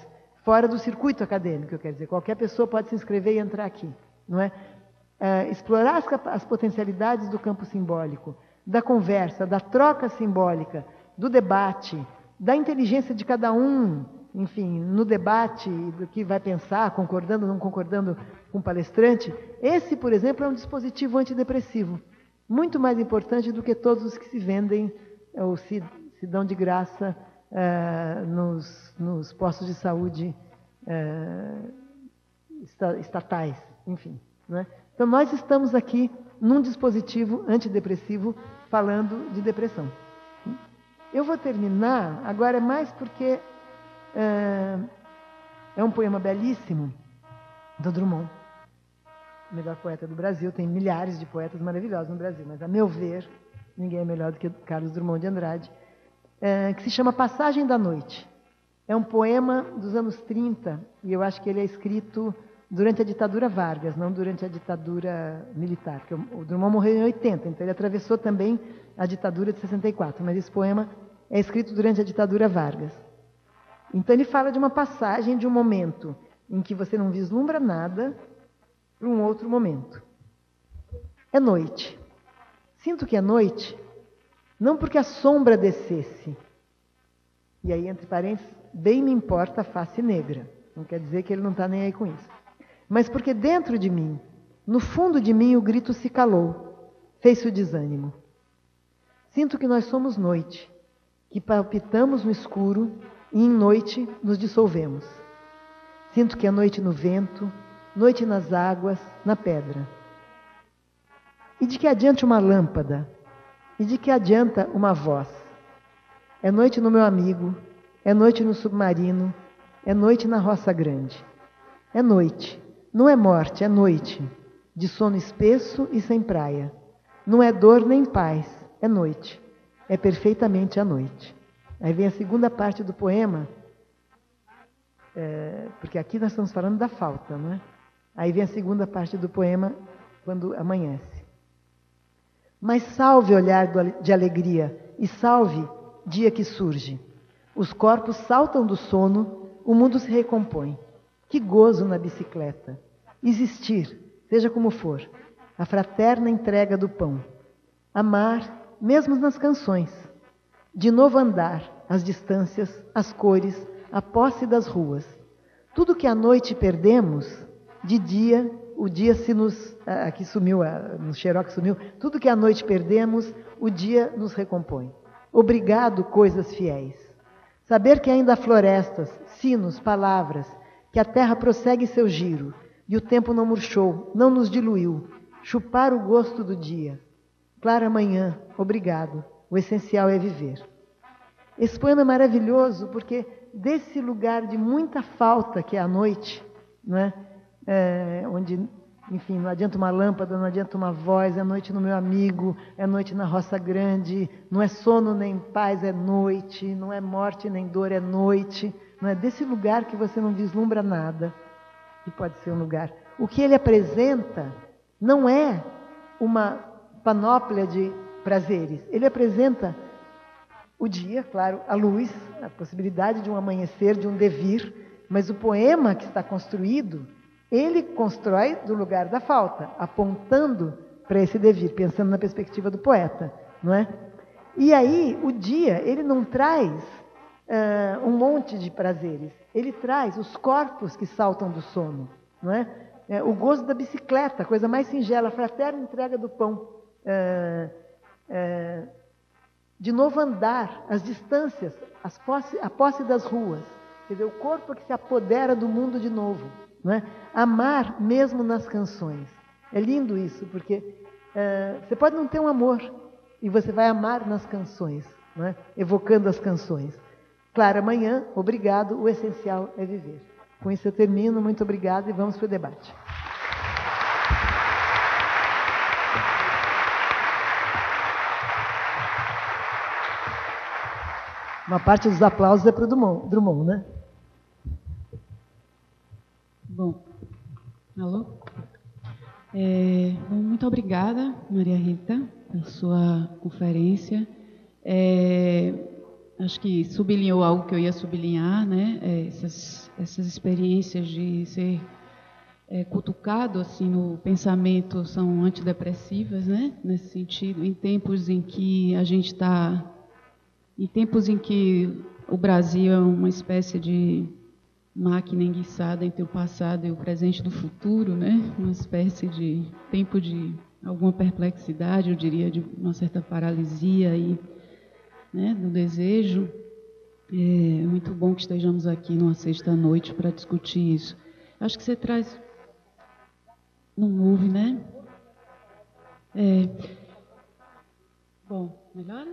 fora do circuito acadêmico, quer dizer, qualquer pessoa pode se inscrever e entrar aqui, não é? Uh, explorar as, as potencialidades do campo simbólico, da conversa, da troca simbólica, do debate, da inteligência de cada um, enfim, no debate do que vai pensar, concordando ou não concordando com o palestrante. Esse, por exemplo, é um dispositivo antidepressivo, muito mais importante do que todos os que se vendem ou se, se dão de graça uh, nos, nos postos de saúde uh, estatais, enfim, não é? Então, nós estamos aqui num dispositivo antidepressivo falando de depressão. Eu vou terminar, agora é mais porque é, é um poema belíssimo do Drummond, o melhor poeta do Brasil. Tem milhares de poetas maravilhosos no Brasil, mas, a meu ver, ninguém é melhor do que Carlos Drummond de Andrade, é, que se chama Passagem da Noite. É um poema dos anos trinta, e eu acho que ele é escrito durante a ditadura Vargas, não durante a ditadura militar, porque o Drummond morreu em oitenta, então ele atravessou também a ditadura de sessenta e quatro, mas esse poema é escrito durante a ditadura Vargas. Então ele fala de uma passagem de um momento em que você não vislumbra nada para um outro momento. É noite. Sinto que é noite, não porque a sombra descesse, e aí, entre parênteses, bem me importa a face negra, não quer dizer que ele não está nem aí com isso. Mas porque dentro de mim, no fundo de mim, o grito se calou, fez-se o desânimo. Sinto que nós somos noite, que palpitamos no escuro e em noite nos dissolvemos. Sinto que é noite no vento, noite nas águas, na pedra. E de que adianta uma lâmpada? E de que adianta uma voz? É noite no meu amigo, é noite no submarino, é noite na roça grande. É noite. Não é morte, é noite, de sono espesso e sem praia. Não é dor nem paz, é noite. É perfeitamente a noite. Aí vem a segunda parte do poema, é, porque aqui nós estamos falando da falta, não é? Aí vem a segunda parte do poema, quando amanhece. Mas salve olhar de alegria, e salve dia que surge. Os corpos saltam do sono, o mundo se recompõe. Que gozo na bicicleta. Existir, seja como for, a fraterna entrega do pão. Amar, mesmo nas canções. De novo andar, as distâncias, as cores, a posse das ruas. Tudo que à noite perdemos, de dia, o dia se nos... Aqui sumiu, no xerox sumiu. Tudo que à noite perdemos, o dia nos recompõe. Obrigado, coisas fiéis. Saber que ainda há florestas, sinos, palavras, que a terra prossegue seu giro, e o tempo não murchou, não nos diluiu. Chupar o gosto do dia. Clara manhã, obrigado. O essencial é viver. Esse poema é maravilhoso porque desse lugar de muita falta que é a noite, não é? É, onde, enfim, não adianta uma lâmpada, não adianta uma voz, é noite no meu amigo, é noite na roça grande, não é sono nem paz, é noite, não é morte nem dor, é noite. Não é desse lugar que você não vislumbra nada, que pode ser um lugar. O que ele apresenta não é uma panóplia de prazeres. Ele apresenta o dia, claro, a luz, a possibilidade de um amanhecer, de um devir, mas o poema que está construído, ele constrói do lugar da falta, apontando para esse devir, pensando na perspectiva do poeta, não é? E aí, o dia, ele não traz uh, um monte de prazeres, ele traz os corpos que saltam do sono, não é? É, o gozo da bicicleta, a coisa mais singela, a fraterna entrega do pão, uh, uh, de novo andar, as distâncias, as posse, a posse das ruas, quer dizer, o corpo que se apodera do mundo de novo, não é? Amar mesmo nas canções. É lindo isso, porque uh, você pode não ter um amor, e você vai amar nas canções, não é? Evocando as canções. Claro, amanhã, obrigado, o essencial é viver. Com isso eu termino, muito obrigado e vamos para o debate. Uma parte dos aplausos é para o Drummond, Drummond, né? Bom, alô? É, bom, muito obrigada, Maria Rita, pela sua conferência. É, acho que sublinhou algo que eu ia sublinhar, né? É, essas, essas experiências de ser é, cutucado assim no pensamento são antidepressivas, né? Nesse sentido, em tempos em que a gente está, em tempos em que o Brasil é uma espécie de máquina enguiçada entre o passado e o presente do futuro, né? Uma espécie de tempo de alguma perplexidade, eu diria, de uma certa paralisia aí, né, do desejo. É muito bom que estejamos aqui numa sexta-noite para discutir isso. Acho que você traz... Não ouve, né? É... Bom, melhora?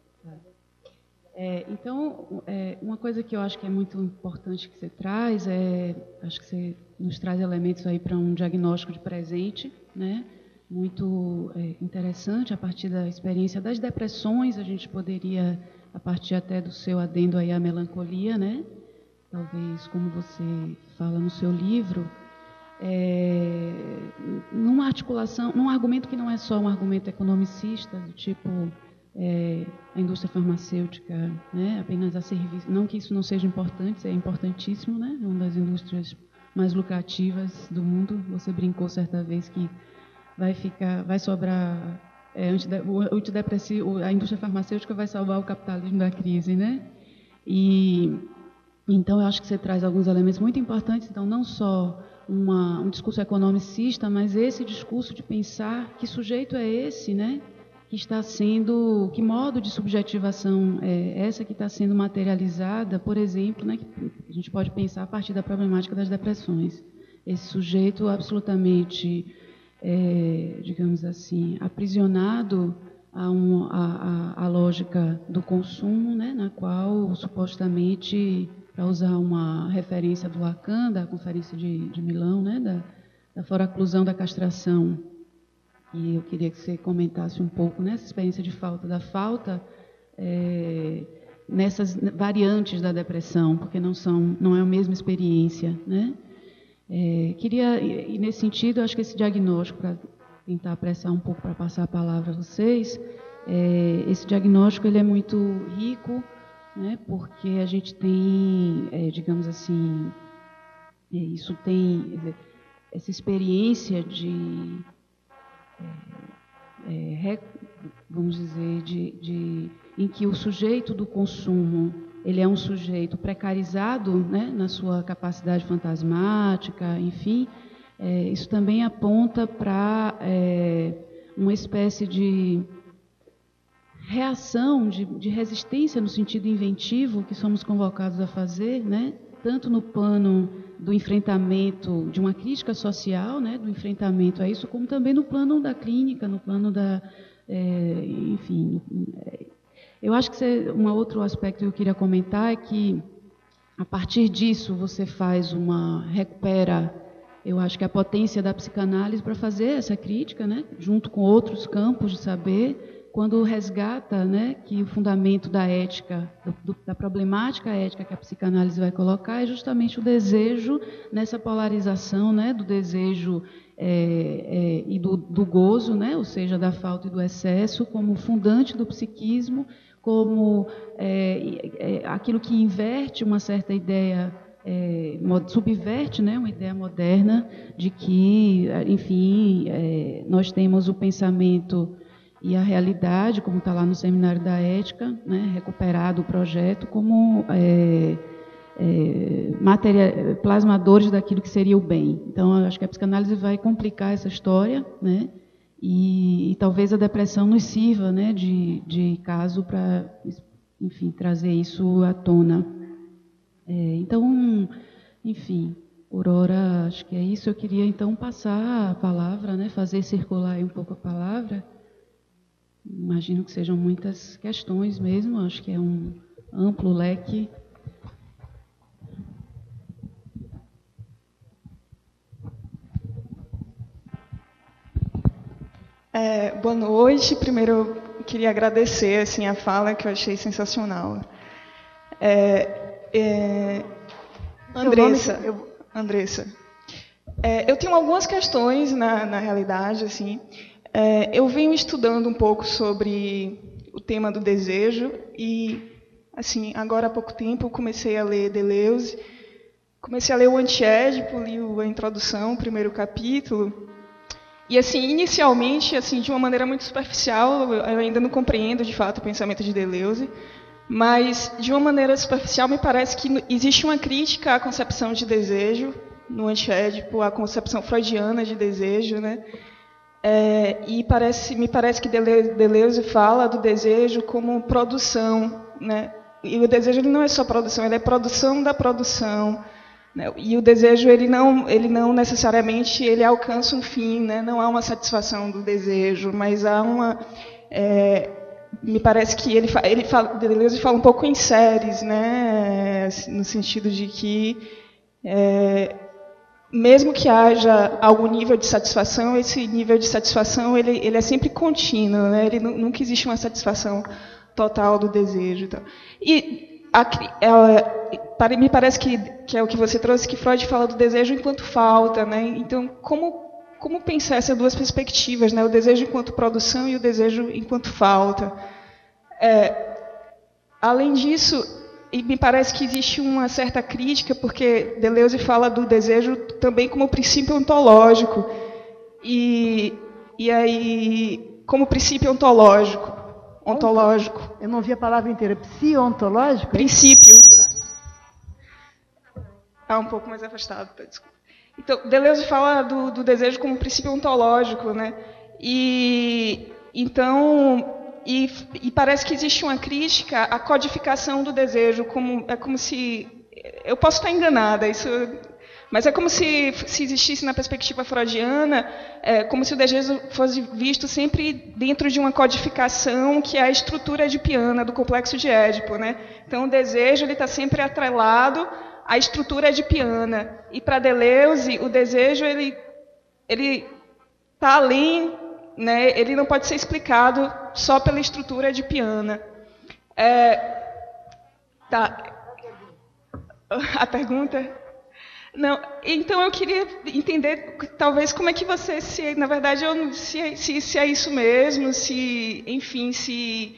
É, então, é, uma coisa que eu acho que é muito importante que você traz, é, acho que você nos traz elementos aí para um diagnóstico de presente, né? Muito é, interessante, a partir da experiência das depressões, a gente poderia, a partir até do seu adendo aí à melancolia, né? Talvez, como você fala no seu livro, é, numa articulação, num argumento que não é só um argumento economicista, do tipo... É, a indústria farmacêutica, né, apenas a serviço, não que isso não seja importante, é importantíssimo, né, é uma das indústrias mais lucrativas do mundo. Você brincou certa vez que vai ficar, vai sobrar, é, o antidepressivo, a indústria farmacêutica vai salvar o capitalismo da crise, né? E então eu acho que você traz alguns elementos muito importantes. Então, não só uma, um discurso economicista, mas esse discurso de pensar que sujeito é esse, né? Que está sendo, que modo de subjetivação é essa que está sendo materializada, por exemplo, né, que a gente pode pensar a partir da problemática das depressões. Esse sujeito absolutamente, é, digamos assim, aprisionado a, um, a, a, a lógica do consumo, né, na qual, supostamente, para usar uma referência do Lacan, da Conferência de, de Milão, né, da, da foraclusão da castração. E eu queria que você comentasse um pouco nessa experiência de falta da falta, é, nessas variantes da depressão, porque não são, não é a mesma experiência, né? É, queria, e nesse sentido, acho que esse diagnóstico, para tentar apressar um pouco para passar a palavra a vocês, é, esse diagnóstico ele é muito rico, né? Porque a gente tem, é, digamos assim, é, isso tem essa experiência de É, é, vamos dizer, de, de, em que o sujeito do consumo ele é um sujeito precarizado, né, na sua capacidade fantasmática, enfim, é, isso também aponta para é, uma espécie de reação, de, de resistência no sentido inventivo que somos convocados a fazer, né, tanto no plano do enfrentamento de uma crítica social, né, do enfrentamento a isso, como também no plano da clínica, no plano da, é, enfim, é, eu acho que você, um outro aspecto que eu queria comentar é que a partir disso você faz uma, recupera, eu acho que a potência da psicanálise para fazer essa crítica, né, junto com outros campos de saber, quando resgata, né, que o fundamento da ética, do, da problemática ética que a psicanálise vai colocar é justamente o desejo nessa polarização, né, do desejo é, é, e do, do gozo, né, ou seja, da falta e do excesso, como fundante do psiquismo, como é, é, aquilo que inverte uma certa ideia, é, subverte, né, uma ideia moderna de que, enfim, é, nós temos o pensamento e a realidade, como está lá no Seminário da Ética, né, recuperado o projeto como é, é, materia, plasmadores daquilo que seria o bem. Então, eu acho que a psicanálise vai complicar essa história, né, e, e talvez a depressão nos sirva, né, de, de caso para, enfim, trazer isso à tona. É, então, enfim, por hora, acho que é isso. Eu queria, então, passar a palavra, né, fazer circular aí um pouco a palavra. Imagino que sejam muitas questões mesmo, acho que é um amplo leque. É, boa noite. Primeiro eu queria agradecer assim, a fala, que eu achei sensacional. É, é, Andressa, eu, Andressa é, eu tenho algumas questões na, na realidade, assim. É, eu venho estudando um pouco sobre o tema do desejo e, assim, agora há pouco tempo eu comecei a ler Deleuze, comecei a ler o Antiédipo, li a introdução, o primeiro capítulo, e assim, inicialmente, assim, de uma maneira muito superficial, eu ainda não compreendo de fato o pensamento de Deleuze, mas de uma maneira superficial me parece que existe uma crítica à concepção de desejo no Antiédipo, à concepção freudiana de desejo, né? É, e parece, me parece que Deleuze fala do desejo como produção, né? E o desejo ele não é só produção, ele é produção da produção, né? E o desejo ele não, ele não necessariamente ele alcança um fim, né? Não há uma satisfação do desejo, mas há uma, é, me parece que ele, ele fala, Deleuze fala um pouco em séries, né? No sentido de que é, mesmo que haja algum nível de satisfação, esse nível de satisfação ele, ele é sempre contínuo, né? Ele nunca existe uma satisfação total do desejo. Então. E a, é, me parece que, que é o que você trouxe, que Freud fala do desejo enquanto falta, né? Então, como, como pensar essas duas perspectivas, né? O desejo enquanto produção e o desejo enquanto falta. É, além disso, e me parece que existe uma certa crítica, porque Deleuze fala do desejo também como princípio ontológico. E, e aí, como princípio ontológico. Ontológico. Eu não vi a palavra inteira. Psi-ontológico? Princípio. Está um pouco mais afastado, desculpa. Então, Deleuze fala do, do desejo como princípio ontológico, né? E então, e, e parece que existe uma crítica à codificação do desejo, como é como se eu posso estar enganada, isso. Mas é como se, se existisse na perspectiva freudiana, é, como se o desejo fosse visto sempre dentro de uma codificação que é a estrutura edipiana do complexo de Édipo, né? Então, o desejo está sempre atrelado à estrutura edipiana. E, para Deleuze, o desejo ele ele está além, né? Ele não pode ser explicado só pela estrutura edipiana. É, tá. A pergunta... Não, então eu queria entender, talvez, como é que você, se, na verdade, eu, se, se, se é isso mesmo, se, enfim, se,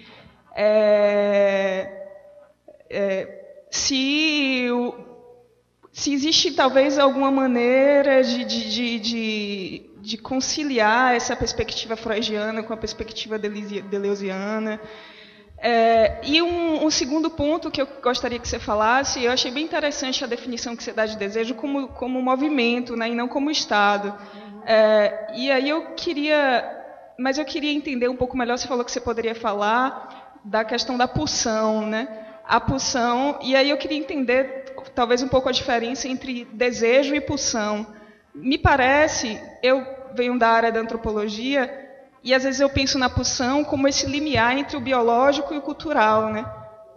é, é, se, se existe, talvez, alguma maneira de, de, de, de, de conciliar essa perspectiva freudiana com a perspectiva deleuziana. É, e um, um segundo ponto que eu gostaria que você falasse, eu achei bem interessante a definição que você dá de desejo como, como movimento, né, e não como estado. É, e aí eu queria, mas eu queria entender um pouco melhor, você falou que você poderia falar da questão da pulsão, né? A pulsão, e aí eu queria entender talvez um pouco a diferença entre desejo e pulsão. Me parece, eu venho da área da antropologia, e às vezes eu penso na pulsão como esse limiar entre o biológico e o cultural, né?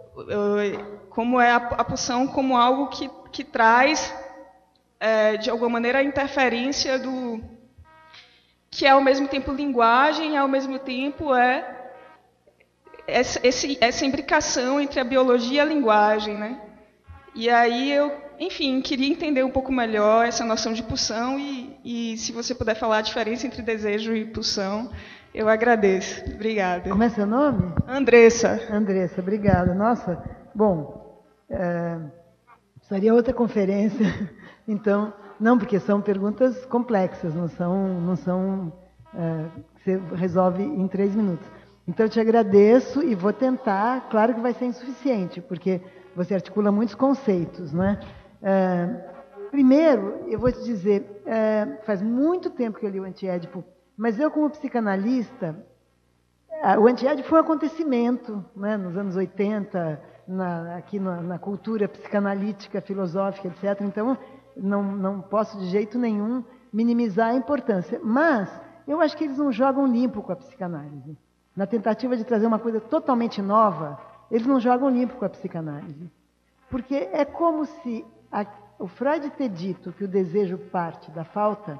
Como é a, a pulsão como algo que, que traz, é, de alguma maneira, a interferência do... que é ao mesmo tempo linguagem e ao mesmo tempo é essa, esse, essa imbricação entre a biologia e a linguagem, né? E aí eu, enfim, queria entender um pouco melhor essa noção de pulsão e, e se você puder falar a diferença entre desejo e pulsão, eu agradeço. Obrigada. Como é seu nome? Andressa. Andressa, obrigada. Nossa, bom, é, seria outra conferência, então, não, porque são perguntas complexas, não são, não são, é, você resolve em três minutos. Então, eu te agradeço e vou tentar, claro que vai ser insuficiente, porque você articula muitos conceitos, não é? É, primeiro, eu vou te dizer, é, faz muito tempo que eu li o Antiédipo, mas eu, como psicanalista, o Antiédipo foi um acontecimento, né, nos anos oitenta, na, aqui na, na cultura psicanalítica, filosófica, etcétera. Então, não, não posso de jeito nenhum minimizar a importância. Mas eu acho que eles não jogam limpo com a psicanálise. Na tentativa de trazer uma coisa totalmente nova, eles não jogam limpo com a psicanálise. Porque é como se a, o Freud ter dito que o desejo parte da falta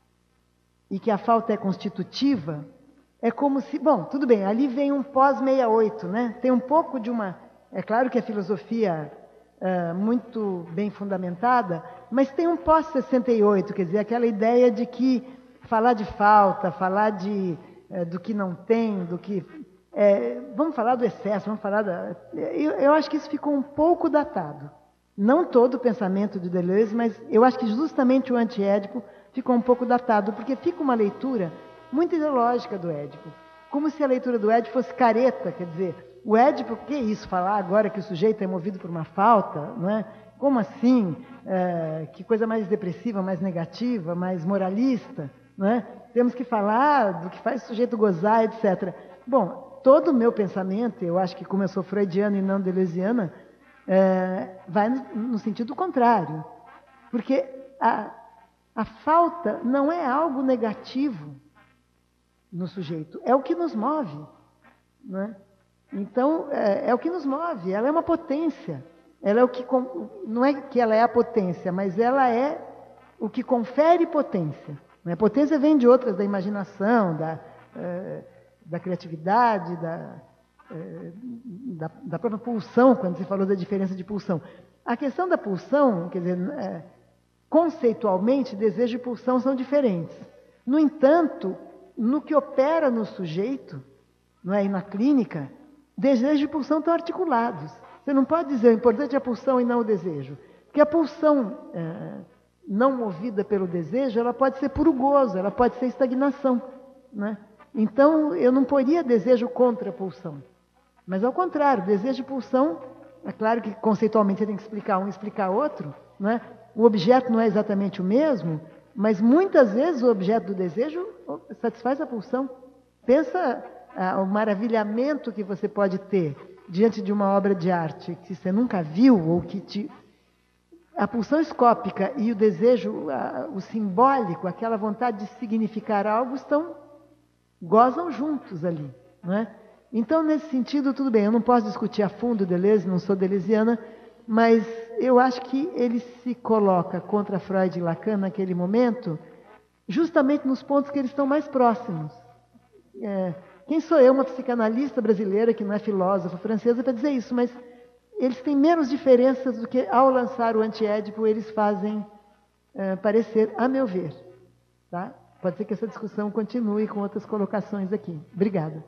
e que a falta é constitutiva, é como se... Bom, tudo bem, ali vem um pós-sessenta e oito, né? Tem um pouco de uma... É claro que a filosofia é muito bem fundamentada, mas tem um pós-sessenta e oito, quer dizer, aquela ideia de que falar de falta, falar de, é, do que não tem, do que... É, vamos falar do excesso, vamos falar da... Eu, eu acho que isso ficou um pouco datado. Não todo o pensamento de Deleuze, mas eu acho que justamente o anti-édipo ficou um pouco datado, porque fica uma leitura muito ideológica do Édipo. Como se a leitura do Édipo fosse careta, quer dizer, o Édipo, que é isso? Falar agora que o sujeito é movido por uma falta, não é? Como assim? É, que coisa mais depressiva, mais negativa, mais moralista, não é? Temos que falar do que faz o sujeito gozar, etcétera. Bom, todo o meu pensamento, eu acho que como eu sou freudiana e não deleuziana, é, vai no, no sentido contrário. Porque a, a falta não é algo negativo no sujeito, é o que nos move, não é? Então, é, é o que nos move, ela é uma potência. Ela é o que, não é que ela é a potência, mas ela é o que confere potência. A potência vem de outras, da imaginação, da, é, da criatividade, da, é, da, da própria pulsão, quando se falou da diferença de pulsão. A questão da pulsão, quer dizer, é, conceitualmente, desejo e pulsão são diferentes. No entanto, no que opera no sujeito, não é, e na clínica, desejo e pulsão estão articulados. Você não pode dizer o importante é a pulsão e não o desejo. Porque a pulsão é, não movida pelo desejo, ela pode ser puro gozo, ela pode ser estagnação, né? Então, eu não poria desejo contra a pulsão. Mas, ao contrário, desejo e pulsão, é claro que conceitualmente você tem que explicar um e explicar outro, né? O objeto não é exatamente o mesmo, mas muitas vezes o objeto do desejo satisfaz a pulsão. Pensa ah, o maravilhamento que você pode ter diante de uma obra de arte que você nunca viu, ou que te... A pulsão escópica e o desejo, a, o simbólico, aquela vontade de significar algo, estão, gozam juntos ali, não é? Então, nesse sentido, tudo bem, eu não posso discutir a fundo Deleuze, não sou deleuziana, mas eu acho que ele se coloca contra Freud e Lacan naquele momento, justamente nos pontos que eles estão mais próximos. É, quem sou eu, uma psicanalista brasileira, que não é filósofa francesa, para dizer isso, mas eles têm menos diferenças do que, ao lançar o anti-édipo, eles fazem é, parecer, a meu ver. Tá? Pode ser que essa discussão continue com outras colocações aqui. Obrigada.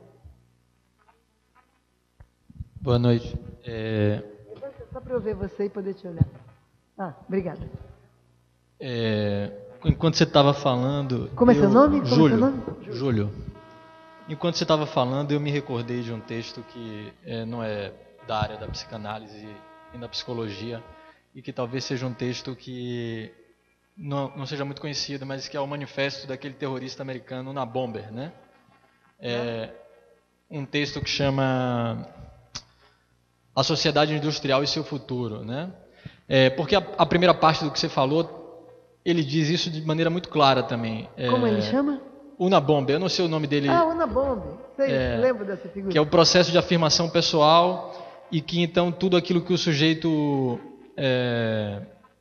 Boa noite. É... Só para eu ver você e poder te olhar. Ah, obrigada. É... Enquanto você estava falando... Como é seu nome? Como Júlio. É seu nome? Júlio. Enquanto você estava falando, eu me recordei de um texto que é, não é da área da psicanálise e da psicologia, e que talvez seja um texto que não, não seja muito conhecido, mas que é o manifesto daquele terrorista americano Una Bomber, né? É um texto que chama A Sociedade Industrial e Seu Futuro, né? É, porque a, a primeira parte do que você falou, ele diz isso de maneira muito clara também. É, Como ele chama? Una Bomber, eu não sei o nome dele. Ah, Una Bomber, sei, é, lembro dessa figura. Que é o processo de afirmação pessoal, e que então tudo aquilo que o sujeito é,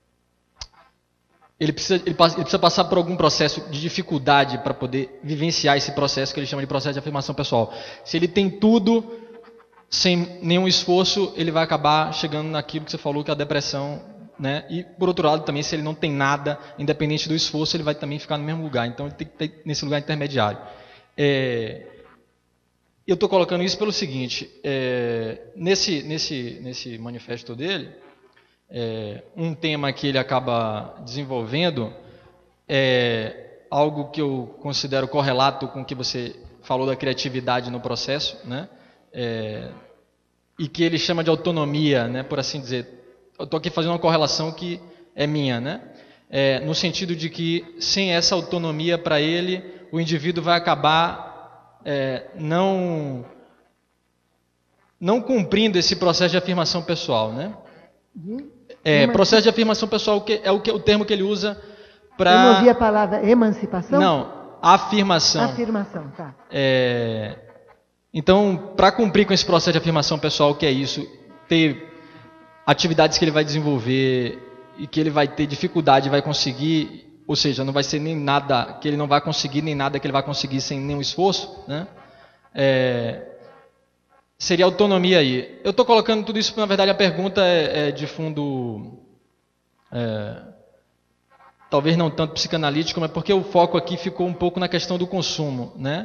ele, precisa, ele, passa, ele precisa passar por algum processo de dificuldade para poder vivenciar esse processo que ele chama de processo de afirmação pessoal. Se ele tem tudo sem nenhum esforço, ele vai acabar chegando naquilo que você falou, que é a depressão, né? E por outro lado também, se ele não tem nada, independente do esforço, ele vai também ficar no mesmo lugar. Então ele tem que ter nesse lugar intermediário. É, eu estou colocando isso pelo seguinte, é, nesse, nesse, nesse manifesto dele, é, um tema que ele acaba desenvolvendo é algo que eu considero correlato com o que você falou da criatividade no processo, né? É, e que ele chama de autonomia, né, por assim dizer. Eu estou aqui fazendo uma correlação que é minha, né? É, no sentido de que sem essa autonomia para ele, o indivíduo vai acabar é, não, não cumprindo esse processo de afirmação pessoal, né? É, processo de afirmação pessoal que é o, que, o termo que ele usa para... Eu não ouvi a palavra emancipação? Não, afirmação. Afirmação, tá. É, então, para cumprir com esse processo de afirmação pessoal, que é isso, ter atividades que ele vai desenvolver e que ele vai ter dificuldade, vai conseguir, ou seja, não vai ser nem nada que ele não vai conseguir, nem nada que ele vai conseguir sem nenhum esforço, né? É, seria autonomia aí. Eu estou colocando tudo isso porque, na verdade, a pergunta é, é de fundo, é, talvez não tanto psicanalítico, mas porque o foco aqui ficou um pouco na questão do consumo, né?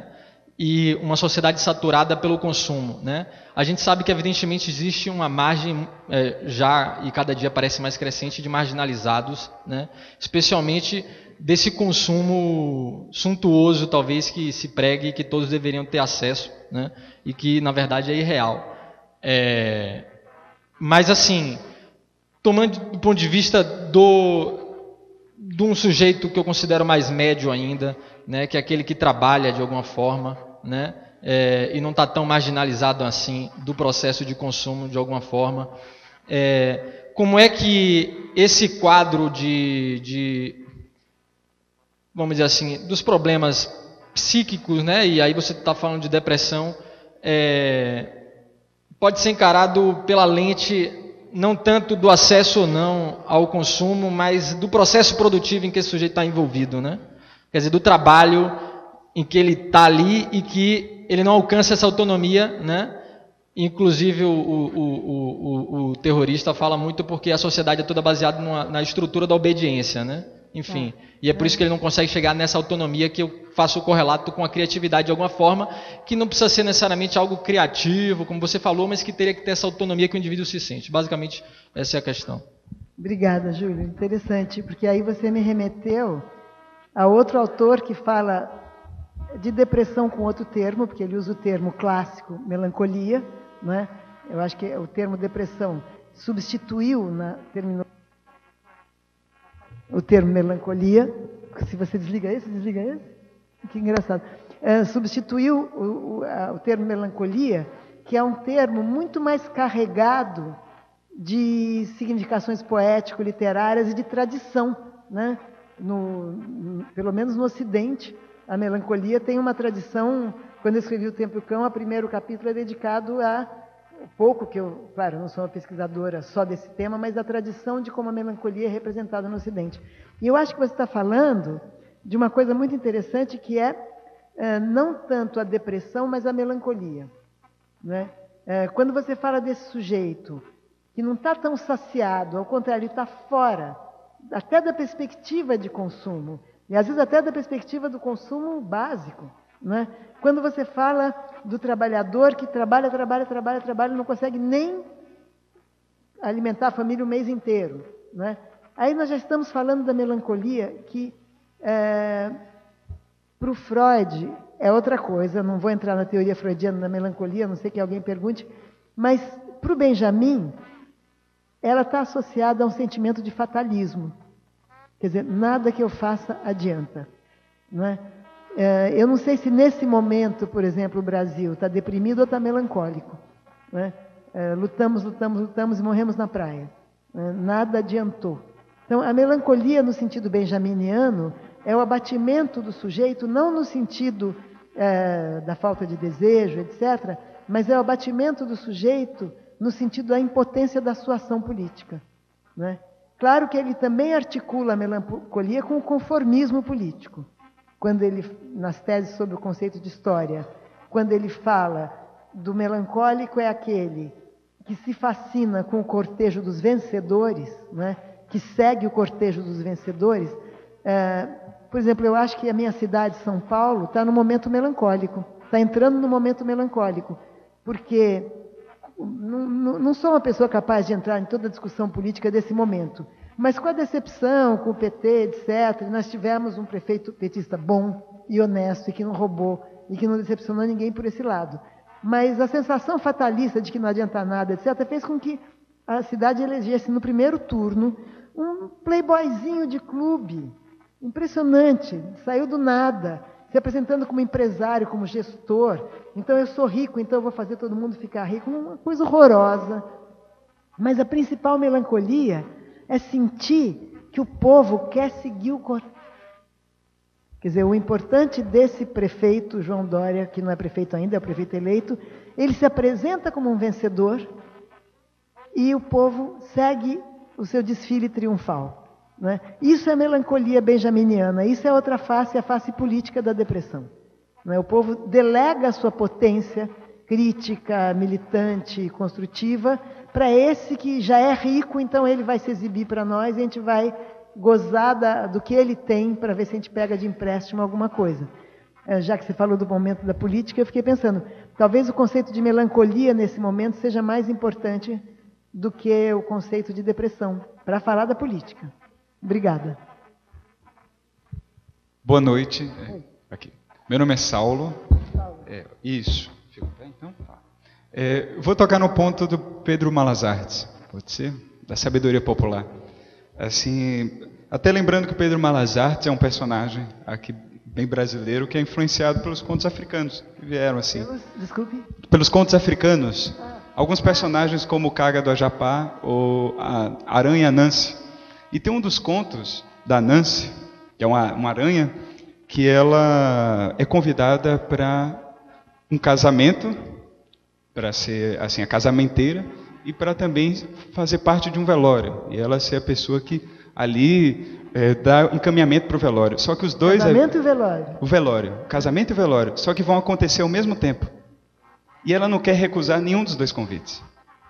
e uma sociedade saturada pelo consumo, né? A gente sabe que, evidentemente, existe uma margem é, já, e cada dia parece mais crescente, de marginalizados, né? Especialmente desse consumo suntuoso, talvez, que se pregue e que todos deveriam ter acesso, né? E que, na verdade, é irreal. É... Mas, assim, tomando do ponto de vista do, de um sujeito que eu considero mais médio ainda, né? Que é aquele que trabalha de alguma forma, né? É, e não está tão marginalizado assim do processo de consumo de alguma forma. É, como é que esse quadro de, de, vamos dizer assim, dos problemas psíquicos, né? E aí você está falando de depressão, é, pode ser encarado pela lente não tanto do acesso ou não ao consumo, mas do processo produtivo em que esse sujeito está envolvido, né? Quer dizer, do trabalho em que ele está ali e que ele não alcança essa autonomia, né? Inclusive o, o, o, o, o terrorista fala muito porque a sociedade é toda baseada numa, na estrutura da obediência, né? Enfim, é. E é por isso que ele não consegue chegar nessa autonomia que eu faço o correlato com a criatividade de alguma forma, que não precisa ser necessariamente algo criativo, como você falou, mas que teria que ter essa autonomia que o indivíduo se sente. Basicamente, essa é a questão. Obrigada, Júlio. Interessante, porque aí você me remeteu a outro autor que fala de depressão com outro termo, porque ele usa o termo clássico, melancolia, né? Eu acho que o termo depressão substituiu na terminologia o termo melancolia. Se você desliga esse, desliga esse. Que engraçado. É, substituiu o, o, a, o termo melancolia, que é um termo muito mais carregado de significações poético-literárias e de tradição, né? No, no, pelo menos no Ocidente, a melancolia tem uma tradição. Quando eu escrevi O Tempo e o Cão, o primeiro capítulo é dedicado a pouco que eu, claro, não sou uma pesquisadora só desse tema, mas a tradição de como a melancolia é representada no Ocidente. E eu acho que você está falando de uma coisa muito interessante, que é, é não tanto a depressão, mas a melancolia, né? É, quando você fala desse sujeito que não está tão saciado, ao contrário, ele está fora, até da perspectiva de consumo, e às vezes até da perspectiva do consumo básico, né? Quando você fala do trabalhador que trabalha, trabalha, trabalha, trabalha, não consegue nem alimentar a família o mês inteiro, né? Aí nós já estamos falando da melancolia, que é, para o Freud é outra coisa. Não vou entrar na teoria freudiana da melancolia, a não sei que alguém pergunte, mas para o Benjamin ela está associada a um sentimento de fatalismo. Quer dizer, nada que eu faça adianta, não é? É, eu não sei se nesse momento, por exemplo, o Brasil está deprimido ou está melancólico, né? É, lutamos, lutamos, lutamos e morremos na praia, né? Nada adiantou. Então, a melancolia, no sentido benjaminiano, é o abatimento do sujeito, não no sentido é, da falta de desejo, etcétera, mas é o abatimento do sujeito no sentido da impotência da sua ação política, né? Claro que ele também articula a melancolia com o conformismo político. Quando ele, nas teses sobre o conceito de história, quando ele fala do melancólico é aquele que se fascina com o cortejo dos vencedores, né? Que segue o cortejo dos vencedores. É, por exemplo, eu acho que a minha cidade, São Paulo, está no momento melancólico, está entrando no momento melancólico, porque não, não, não sou uma pessoa capaz de entrar em toda a discussão política desse momento, mas com a decepção, com o P T, etcétera, nós tivemos um prefeito petista bom e honesto, e que não roubou, e que não decepcionou ninguém por esse lado. Mas a sensação fatalista de que não adianta nada, etcétera, fez com que a cidade elegesse no primeiro turno um playboyzinho de clube, impressionante, saiu do nada, se apresentando como empresário, como gestor. Então eu sou rico, então eu vou fazer todo mundo ficar rico, uma coisa horrorosa. Mas a principal melancolia é sentir que o povo quer seguir o cortejo. Quer dizer, o importante desse prefeito, João Dória, que não é prefeito ainda, é o prefeito eleito, ele se apresenta como um vencedor e o povo segue o seu desfile triunfal, né? Isso é melancolia benjaminiana, isso é outra face, a face política da depressão, né? O povo delega a sua potência crítica, militante, construtiva, para esse que já é rico, então ele vai se exibir para nós e a gente vai gozar da, do que ele tem para ver se a gente pega de empréstimo alguma coisa. já que você falou do momento da política, eu fiquei pensando, talvez o conceito de melancolia nesse momento seja mais importante do que o conceito de depressão, para falar da política. Obrigada. Boa noite. Aqui. Meu nome é Saulo. É, isso. Fica bem, então? Tá. É, vou tocar no ponto do Pedro Malas Artes, pode ser? Da sabedoria popular. Assim, até lembrando que o Pedro Malas Artes é um personagem aqui bem brasileiro que é influenciado pelos contos africanos que vieram assim. Pelos, desculpe? Pelos contos africanos. Alguns personagens como o Caga do Ajapá ou a Aranha Nancy. E tem um dos contos da Nancy, que é uma, uma aranha, que ela é convidada para um casamento, para ser assim a casamenteira, e para também fazer parte de um velório. E ela ser a pessoa que ali é, dá encaminhamento para o velório. Só que os dois... Casamento é... e velório. O velório. Casamento e velório. Só que vão acontecer ao mesmo tempo. E ela não quer recusar nenhum dos dois convites.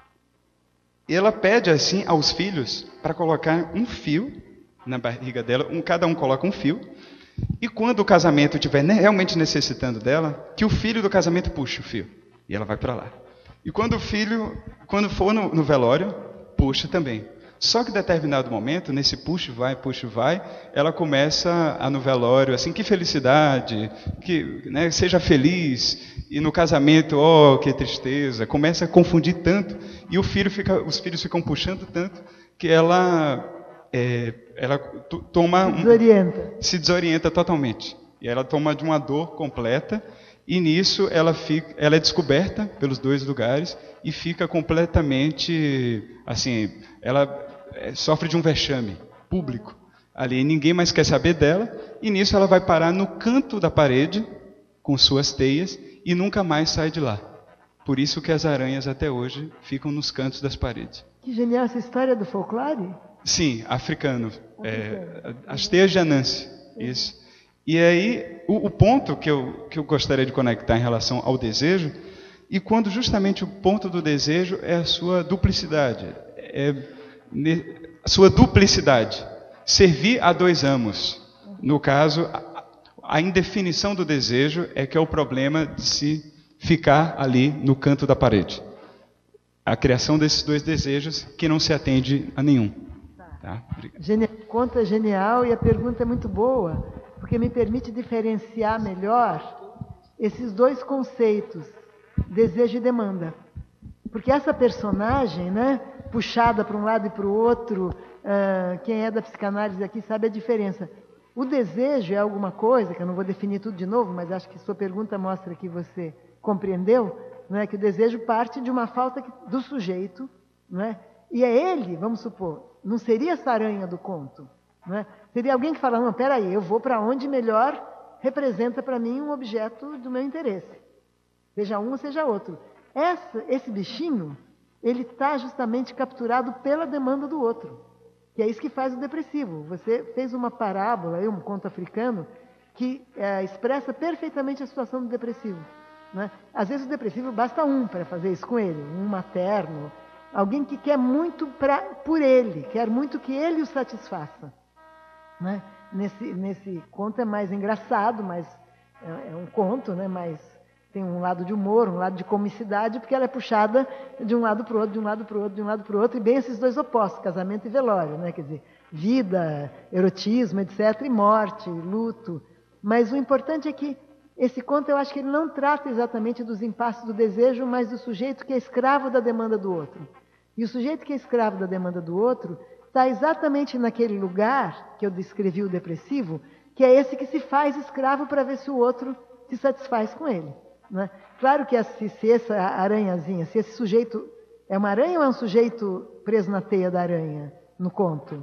E ela pede assim aos filhos para colocar um fio na barriga dela. Um, cada um coloca um fio. E quando o casamento estiver realmente necessitando dela, que o filho do casamento puxe o fio. E ela vai para lá. E quando o filho, quando for no, no velório, puxa também. Só que em determinado momento, nesse puxa vai, puxa vai, ela começa a no velório, assim, que felicidade, que, né, seja feliz. E no casamento, oh, que tristeza. Começa a confundir tanto. E o filho fica, os filhos ficam puxando tanto que ela, é, ela toma... Se desorienta. Um, se desorienta totalmente. E ela toma de uma dor completa. E nisso ela, fica, ela é descoberta pelos dois lugares e fica completamente, assim, ela sofre de um vexame público. Ali ninguém mais quer saber dela e nisso ela vai parar no canto da parede com suas teias e nunca mais sai de lá. Por isso que as aranhas até hoje ficam nos cantos das paredes. Que genial essa história do folclore. Sim, africano. É, as teias de Anansi, isso. E aí, o, o ponto que eu, que eu gostaria de conectar em relação ao desejo, e quando justamente o ponto do desejo é a sua duplicidade, é ne, a sua duplicidade, servir a dois amos. No caso, a, a indefinição do desejo é que é o problema de se ficar ali no canto da parede. A criação desses dois desejos que não se atende a nenhum. Tá? Genial. Conta genial e a pergunta é muito boa. Porque me permite diferenciar melhor esses dois conceitos, desejo e demanda. Porque essa personagem, né, puxada para um lado e para o outro, uh, quem é da psicanálise aqui sabe a diferença. O desejo é alguma coisa, que eu não vou definir tudo de novo, mas acho que sua pergunta mostra que você compreendeu, né, que o desejo parte de uma falta do sujeito, né, e é ele, vamos supor, não seria essa aranha do conto, né? Seria alguém que fala, não, peraí, eu vou para onde melhor representa para mim um objeto do meu interesse. Seja um ou seja outro. Essa, esse bichinho, ele está justamente capturado pela demanda do outro. Que é isso que faz o depressivo. Você fez uma parábola, um conto africano, que é, expressa perfeitamente a situação do depressivo. Né? Às vezes o depressivo basta um para fazer isso com ele, um materno, alguém que quer muito pra, por ele, quer muito que ele o satisfaça. Né? Nesse, nesse conto é mais engraçado, mas é, é um conto, né? Mas tem um lado de humor, um lado de comicidade, porque ela é puxada de um lado para o outro, de um lado para o outro, de um lado para o outro, e bem esses dois opostos, casamento e velório, né? Quer dizer, vida, erotismo, etcétera, e morte, luto. Mas o importante é que esse conto, eu acho que ele não trata exatamente dos impasses do desejo, mas do sujeito que é escravo da demanda do outro. E o sujeito que é escravo da demanda do outro está exatamente naquele lugar que eu descrevi o depressivo, que é esse que se faz escravo para ver se o outro se satisfaz com ele. Né? Claro que se, se essa aranhazinha, se esse sujeito é uma aranha ou é um sujeito preso na teia da aranha, no conto?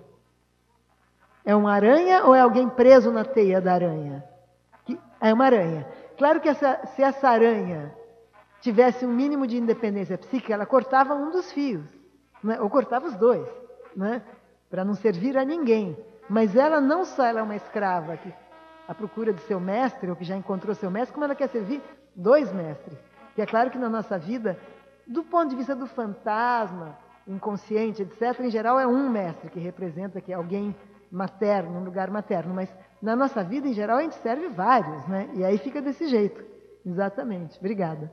É uma aranha ou é alguém preso na teia da aranha? Que, é uma aranha. Claro que essa, se essa aranha tivesse um mínimo de independência psíquica, ela cortava um dos fios, né? Ou cortava os dois, né? Para não servir a ninguém. Mas ela não só ela é uma escrava que à procura de seu mestre, ou que já encontrou seu mestre, como ela quer servir dois mestres. E é claro que na nossa vida, do ponto de vista do fantasma, inconsciente, etcétera, em geral é um mestre que representa, que é alguém materno, um lugar materno. Mas Na nossa vida, em geral, a gente serve vários, né? E aí fica desse jeito. Exatamente. Obrigada.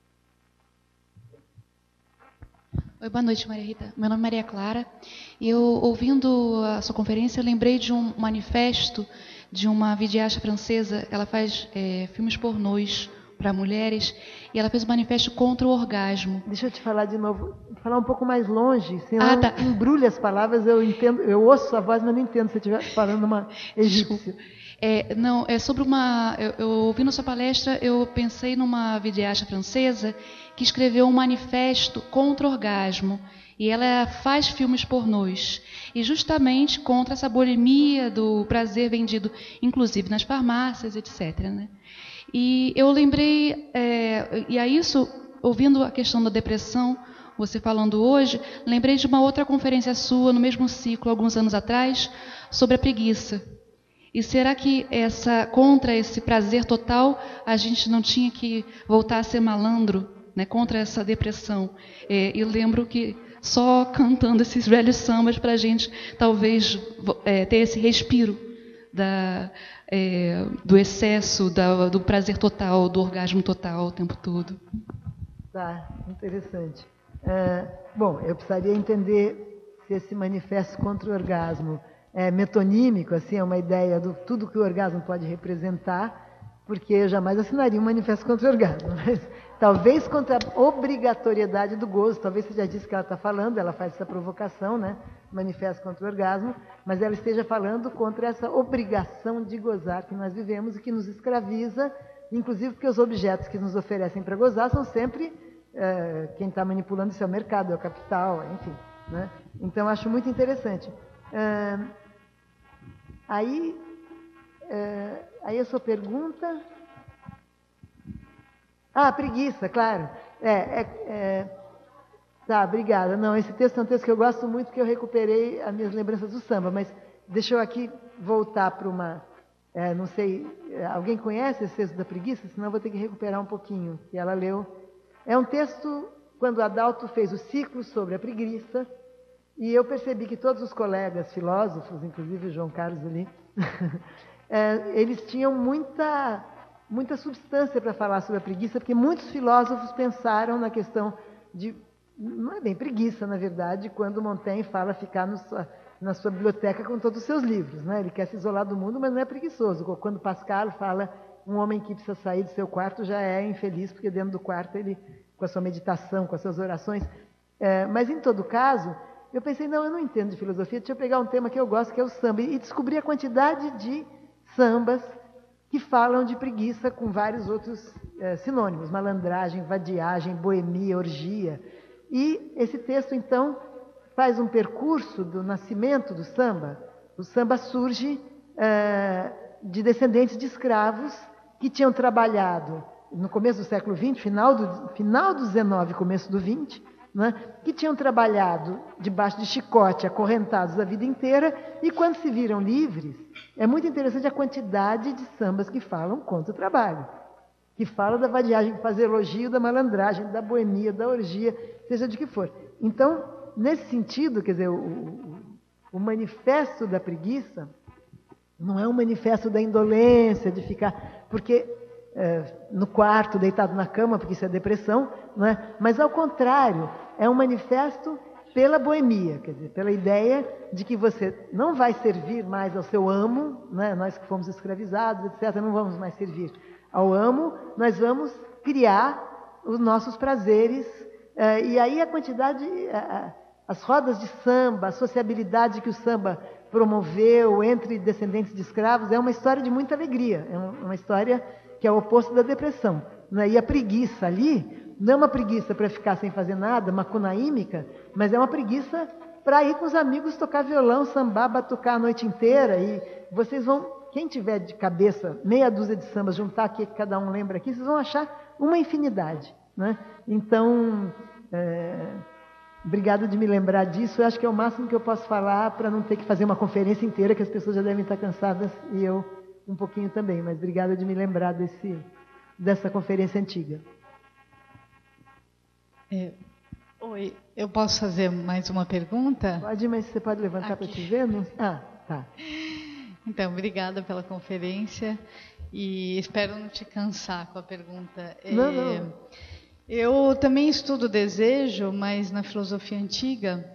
Oi, boa noite, Maria Rita. Meu nome é Maria Clara. E eu, ouvindo a sua conferência, eu lembrei de um manifesto de uma videasta francesa. Ela faz é, filmes pornôs para mulheres, e ela fez um manifesto contra o orgasmo. Deixa eu te falar de novo, falar um pouco mais longe, senão ah, tá. embrulha as palavras, eu entendo, eu ouço sua voz, mas não entendo se você estiver falando uma egípcia. É, não, é sobre uma... Eu, eu ouvindo sua palestra, eu pensei numa videasta francesa que escreveu um manifesto contra o orgasmo, e ela faz filmes pornôs, e justamente contra essa bulimia do prazer vendido, inclusive nas farmácias, etcétera, né? E eu lembrei, é, e a isso, ouvindo a questão da depressão, você falando hoje, lembrei de uma outra conferência sua, no mesmo ciclo, alguns anos atrás, sobre a preguiça. E será que essa, contra esse prazer total, a gente não tinha que voltar a ser malandro, né, contra essa depressão? É, eu lembro que só cantando esses velhos sambas para a gente, talvez, é, ter esse respiro da... É, do excesso, da, do prazer total, do orgasmo total o tempo todo. Tá, interessante. É, bom, eu precisaria entender se esse manifesto contra o orgasmo é metonímico, assim, é uma ideia do tudo que o orgasmo pode representar, porque eu jamais assinaria um manifesto contra o orgasmo, mas talvez contra a obrigatoriedade do gozo, talvez você já disse que ela está falando, ela faz essa provocação, né? Manifesto contra o orgasmo, mas ela esteja falando contra essa obrigação de gozar que nós vivemos e que nos escraviza, inclusive porque os objetos que nos oferecem para gozar são sempre, é, quem está manipulando isso é o mercado, é o capital, enfim, né? Então, acho muito interessante. É, aí, é, aí a sua pergunta... Ah, preguiça, claro. É, é, é... Tá, obrigada. Não, esse texto é um texto que eu gosto muito, que eu recuperei as minhas lembranças do samba, mas deixa eu aqui voltar para uma... É, não sei, alguém conhece esse texto da preguiça? Senão eu vou ter que recuperar um pouquinho, que ela leu. É um texto, quando Adalto fez o ciclo sobre a preguiça, e eu percebi que todos os colegas filósofos, inclusive o João Carlos ali, é, eles tinham muita... muita substância para falar sobre a preguiça, porque muitos filósofos pensaram na questão de... Não é bem preguiça, na verdade, quando Montaigne fala ficar no sua, na sua biblioteca com todos os seus livros, né? Ele quer se isolar do mundo, mas não é preguiçoso. Quando Pascal fala um homem que precisa sair do seu quarto já é infeliz, porque dentro do quarto ele, com a sua meditação, com as suas orações... É, mas, em todo caso, eu pensei, não, eu não entendo de filosofia, deixa eu pegar um tema que eu gosto, que é o samba, e descobri a quantidade de sambas que falam de preguiça com vários outros é, sinônimos, malandragem, vadiagem, boemia, orgia. E esse texto, então, faz um percurso do nascimento do samba. O samba surge é, de descendentes de escravos que tinham trabalhado no começo do século vinte, final do, final do dezenove, começo do vinte, né, que tinham trabalhado debaixo de chicote, acorrentados a vida inteira, e quando se viram livres, é muito interessante a quantidade de sambas que falam contra o trabalho, que falam da vadiagem, fazer elogio da malandragem, da boemia, da orgia, seja de que for. Então, nesse sentido, quer dizer, o, o, o manifesto da preguiça não é um manifesto da indolência, de ficar... Porque é, no quarto, deitado na cama, porque isso é depressão, não é? Mas, ao contrário, é um manifesto pela boemia, quer dizer, pela ideia de que você não vai servir mais ao seu amo, né? Nós que fomos escravizados, etcétera, não vamos mais servir ao amo, nós vamos criar os nossos prazeres, é, e aí a quantidade, é, as rodas de samba, a sociabilidade que o samba promoveu entre descendentes de escravos, é uma história de muita alegria, é uma história que é o oposto da depressão, né? E a preguiça ali não é uma preguiça para ficar sem fazer nada, macunaímica, mas é uma preguiça para ir com os amigos tocar violão, sambar, batucar a noite inteira. E vocês vão, quem tiver de cabeça meia dúzia de sambas, juntar aqui, que cada um lembra aqui, vocês vão achar uma infinidade, né? Então, é, obrigado de me lembrar disso. Eu acho que é o máximo que eu posso falar para não ter que fazer uma conferência inteira, que as pessoas já devem estar cansadas, e eu um pouquinho também, mas obrigada de me lembrar desse, dessa conferência antiga. É, oi, eu posso fazer mais uma pergunta? Pode, mas você pode levantar para te ver? Não? Ah, tá. Então, obrigada pela conferência e espero não te cansar com a pergunta. Não, é, não. Eu também estudo desejo, mas na filosofia antiga,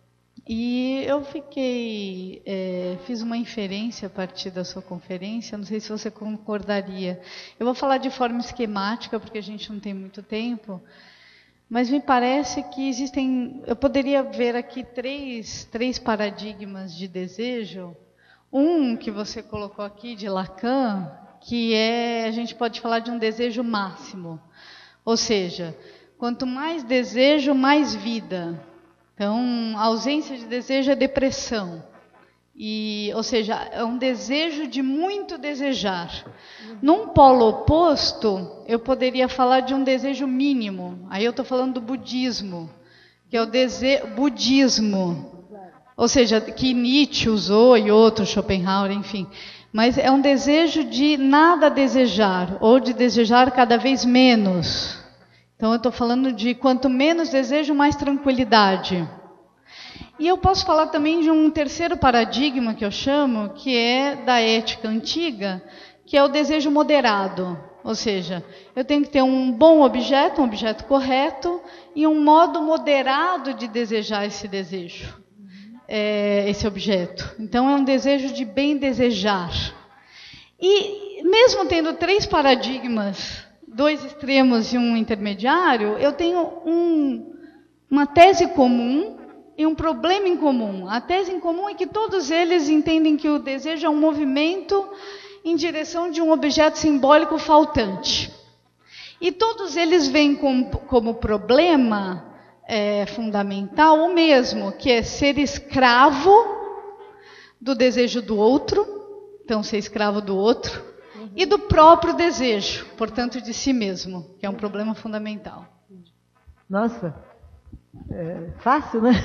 e eu fiquei, é, fiz uma inferência a partir da sua conferência, não sei se você concordaria. Eu vou falar de forma esquemática, porque a gente não tem muito tempo, mas me parece que existem, eu poderia ver aqui três, três paradigmas de desejo. Um que você colocou aqui, de Lacan, que é, a gente pode falar de um desejo máximo. Ou seja, quanto mais desejo, mais vida. Então, a ausência de desejo é depressão. E, ou seja, é um desejo de muito desejar. Num polo oposto, eu poderia falar de um desejo mínimo. Aí eu estou falando do budismo, que é o desejo budismo. Ou seja, que Nietzsche usou e outros, Schopenhauer, enfim. Mas é um desejo de nada desejar, ou de desejar cada vez menos. Então eu estou falando de quanto menos desejo, mais tranquilidade. E eu posso falar também de um terceiro paradigma que eu chamo, que é da ética antiga, que é o desejo moderado. Ou seja, eu tenho que ter um bom objeto, um objeto correto, e um modo moderado de desejar esse desejo. É, esse objeto. Então, é um desejo de bem desejar. E, mesmo tendo três paradigmas, dois extremos e um intermediário, eu tenho um, uma tese comum e um problema em comum. A tese em comum é que todos eles entendem que o desejo é um movimento em direção de um objeto simbólico faltante. E todos eles veem como, como problema É, fundamental o mesmo, que é ser escravo do desejo do outro, então ser escravo do outro, uhum. E do próprio desejo, portanto de si mesmo, que é um problema fundamental. Nossa, é fácil, né?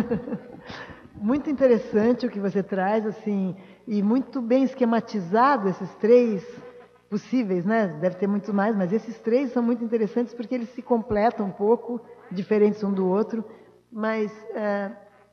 Muito interessante o que você traz, assim, e muito bem esquematizado esses três possíveis, né? Deve ter muito mais, mas esses três são muito interessantes porque eles se completam um pouco, diferentes um do outro, mas é,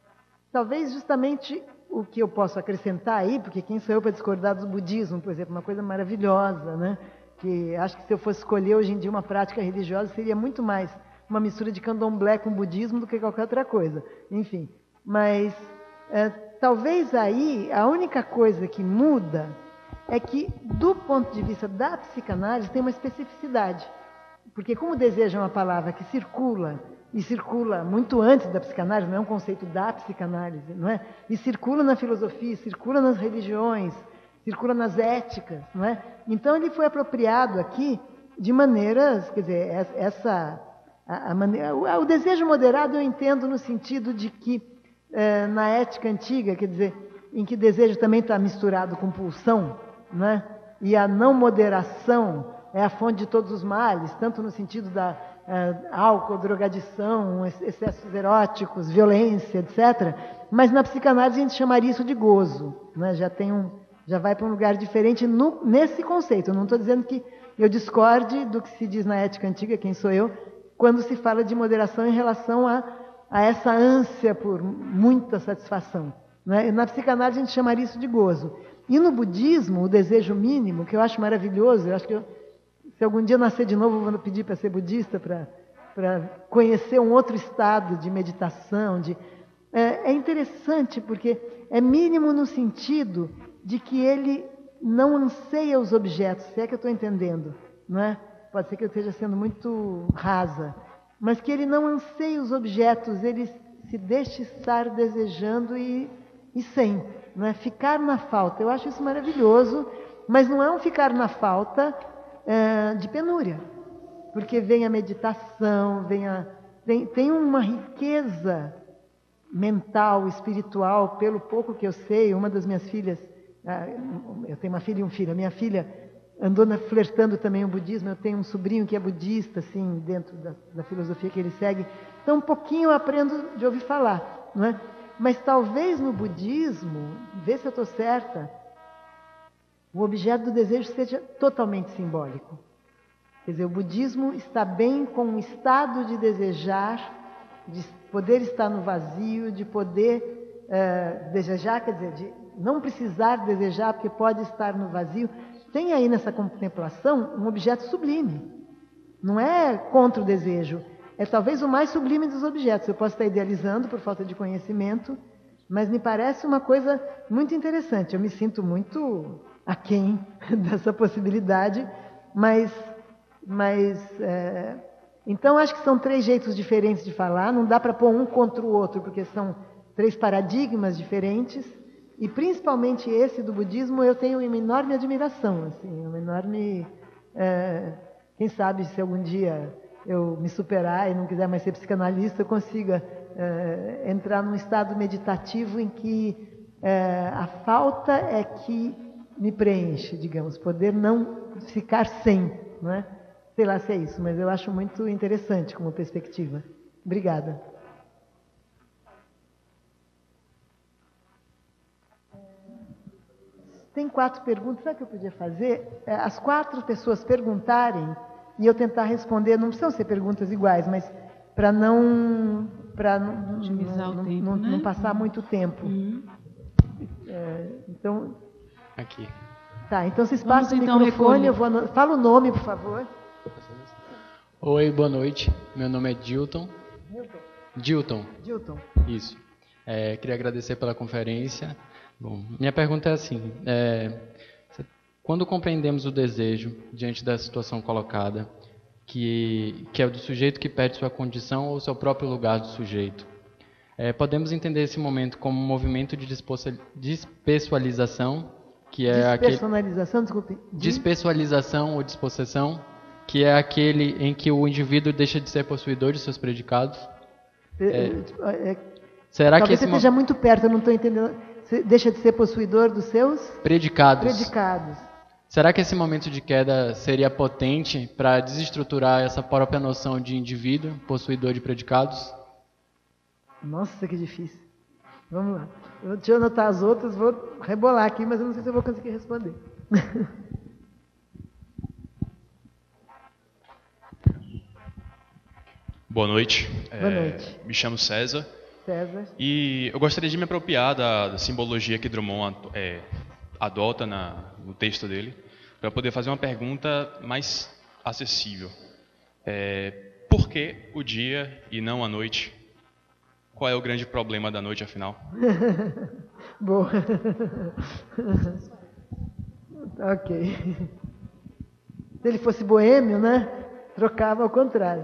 talvez justamente o que eu posso acrescentar aí, porque quem sou eu para discordar do budismo, por exemplo, uma coisa maravilhosa, né? Que acho que se eu fosse escolher hoje em dia uma prática religiosa, seria muito mais uma mistura de candomblé com budismo do que qualquer outra coisa. Enfim, mas é, talvez aí a única coisa que muda é que, do ponto de vista da psicanálise, tem uma especificidade. Porque como desejo é uma palavra que circula, e circula muito antes da psicanálise, não é um conceito da psicanálise, não é? E circula na filosofia, circula nas religiões, circula nas éticas, não é? Então ele foi apropriado aqui de maneiras, quer dizer, essa, a, a maneira, o, o desejo moderado eu entendo no sentido de que, é, na ética antiga, quer dizer, em que desejo também está misturado com pulsão, não é? E a não moderação é a fonte de todos os males, tanto no sentido da é, álcool, drogadição, excessos eróticos, violência, etcétera. Mas na psicanálise a gente chamaria isso de gozo, né? Já tem um, já vai para um lugar diferente no, nesse conceito. Eu não estou dizendo que eu discorde do que se diz na ética antiga, quem sou eu, quando se fala de moderação em relação a, a essa ânsia por muita satisfação, né? Na psicanálise a gente chamaria isso de gozo. E no budismo, o desejo mínimo, que eu acho maravilhoso, eu acho que eu, se algum dia eu nascer de novo, eu vou pedir para ser budista, para, para conhecer um outro estado de meditação. De, é, é interessante porque é mínimo no sentido de que ele não anseia os objetos, se é que eu estou entendendo, não é? Pode ser que eu esteja sendo muito rasa, mas que ele não anseia os objetos, ele se deixa estar desejando e, e sem, não é? Ficar na falta. Eu acho isso maravilhoso, mas não é um ficar na falta é, de penúria, porque vem a meditação, vem a, tem, tem uma riqueza mental, espiritual, pelo pouco que eu sei. Uma das minhas filhas, eu tenho uma filha e um filho, a minha filha andou na, flertando também o budismo, eu tenho um sobrinho que é budista, assim, dentro da, da filosofia que ele segue, então um pouquinho eu aprendo de ouvir falar, não é? Mas talvez no budismo, vê se eu estou certa, o objeto do desejo seja totalmente simbólico. Quer dizer, o budismo está bem com o estado de desejar, de poder estar no vazio, de poder uh, desejar, quer dizer, de não precisar desejar, porque pode estar no vazio, tem aí nessa contemplação um objeto sublime. Não é contra o desejo, é talvez o mais sublime dos objetos. Eu posso estar idealizando por falta de conhecimento, mas me parece uma coisa muito interessante. Eu me sinto muito aquém dessa possibilidade, mas... mas é... Então, acho que são três jeitos diferentes de falar, não dá para pôr um contra o outro, porque são três paradigmas diferentes, e principalmente esse do budismo eu tenho uma enorme admiração, assim, uma enorme... É... Quem sabe se algum dia eu me superar e não quiser mais ser psicanalista, eu consiga é, entrar num estado meditativo em que é, a falta é que me preenche, digamos, poder não ficar sem, não é? Sei lá se é isso, mas eu acho muito interessante como perspectiva. Obrigada. Tem quatro perguntas, sabe o que eu podia fazer? As quatro pessoas perguntarem e eu tentar responder, não precisam ser perguntas iguais, mas para não, para não, não, não, tempo, não, né? não passar muito tempo. Uhum. É, então... Aqui. Tá, então vocês passam o então microfone, eu vou... Fala o nome, por favor. Oi, boa noite. Meu nome é Dilton. Dilton. Dilton. Dilton. Isso. É, queria agradecer pela conferência. Bom, minha pergunta é assim, é, quando compreendemos o desejo diante da situação colocada, que, que é o do sujeito que perde sua condição ou seu próprio lugar do sujeito, é, podemos entender esse momento como um movimento de despessoalização, que é Despersonalização, aquele... desculpe. Despessoalização ou dispossessão, que é aquele em que o indivíduo deixa de ser possuidor de seus predicados. É, é, será talvez que esse você esteja muito perto, eu não estou entendendo. Você deixa de ser possuidor dos seus? Predicados. Predicados. Será que esse momento de queda seria potente para desestruturar essa própria noção de indivíduo, possuidor de predicados? Nossa, que difícil. Vamos lá. Eu, deixa eu anotar as outras, vou rebolar aqui, mas eu não sei se eu vou conseguir responder. Boa noite. Boa noite. É, me chamo César. César. E eu gostaria de me apropriar da, da simbologia que Drummond é, adota na, no texto dele, para poder fazer uma pergunta mais acessível. É, por que o dia e não a noite? Qual é o grande problema da noite, afinal? Boa. Ok. Se ele fosse boêmio, né? Trocava ao contrário.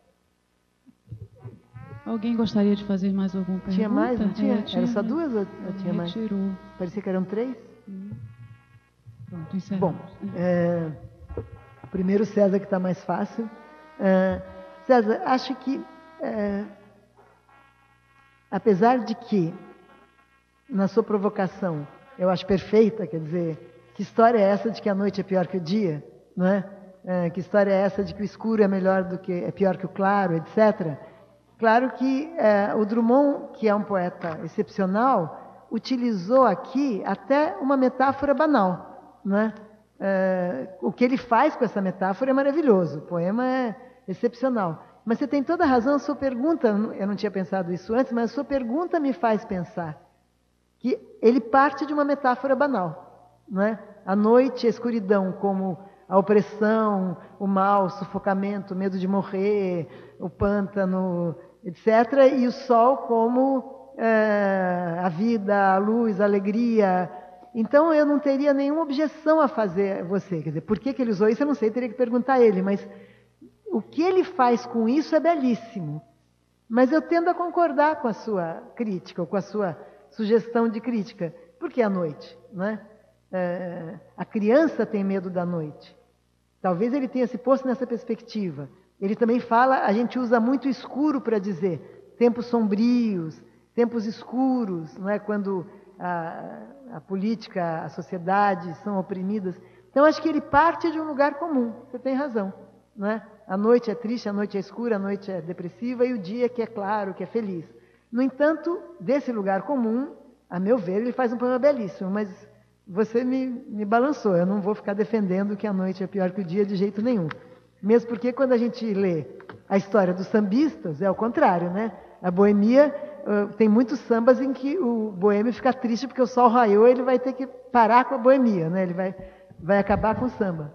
Alguém gostaria de fazer mais alguma pergunta? Tinha mais? Não tinha? É, tinha Era só né? duas ou ou tinha mais? Retirou. Parecia que eram três? Hum. Pronto, encerramos. Bom, é, primeiro César, que está mais fácil. É, César, acho que, é, apesar de que, na sua provocação, eu acho perfeita, quer dizer, que história é essa de que a noite é pior que o dia? Não é? É, que história é essa de que o escuro é melhor do que é pior que o claro, etcétera. Claro que é, o Drummond, que é um poeta excepcional, utilizou aqui até uma metáfora banal, né? É, o que ele faz com essa metáfora é maravilhoso, o poema é excepcional. Mas você tem toda a razão, a sua pergunta, eu não tinha pensado isso antes, mas a sua pergunta me faz pensar que ele parte de uma metáfora banal, né? A noite, a escuridão como a opressão, o mal, o sufocamento, o medo de morrer, o pântano, etcétera. E o sol como é, a vida, a luz, a alegria. Então eu não teria nenhuma objeção a fazer a você. Quer dizer, por que, que ele usou isso eu não sei, teria que perguntar a ele. Mas o que ele faz com isso é belíssimo. Mas eu tendo a concordar com a sua crítica, ou com a sua sugestão de crítica. Por que a noite? Não é? É, a criança tem medo da noite. Talvez ele tenha se posto nessa perspectiva. Ele também fala, a gente usa muito escuro para dizer tempos sombrios, tempos escuros, não é? Quando a, a política, a sociedade são oprimidas. Então, acho que ele parte de um lugar comum. Você tem razão, não é? A noite é triste, a noite é escura, a noite é depressiva e o dia que é claro, que é feliz. No entanto, desse lugar comum, a meu ver, ele faz um poema belíssimo, mas você me, me balançou. Eu não vou ficar defendendo que a noite é pior que o dia de jeito nenhum. Mesmo porque quando a gente lê a história dos sambistas, é o contrário, né? A boemia Tem muitos sambas em que o boêmio fica triste porque o sol raiou, ele vai ter que parar com a boemia, né? Ele vai, vai acabar com o samba.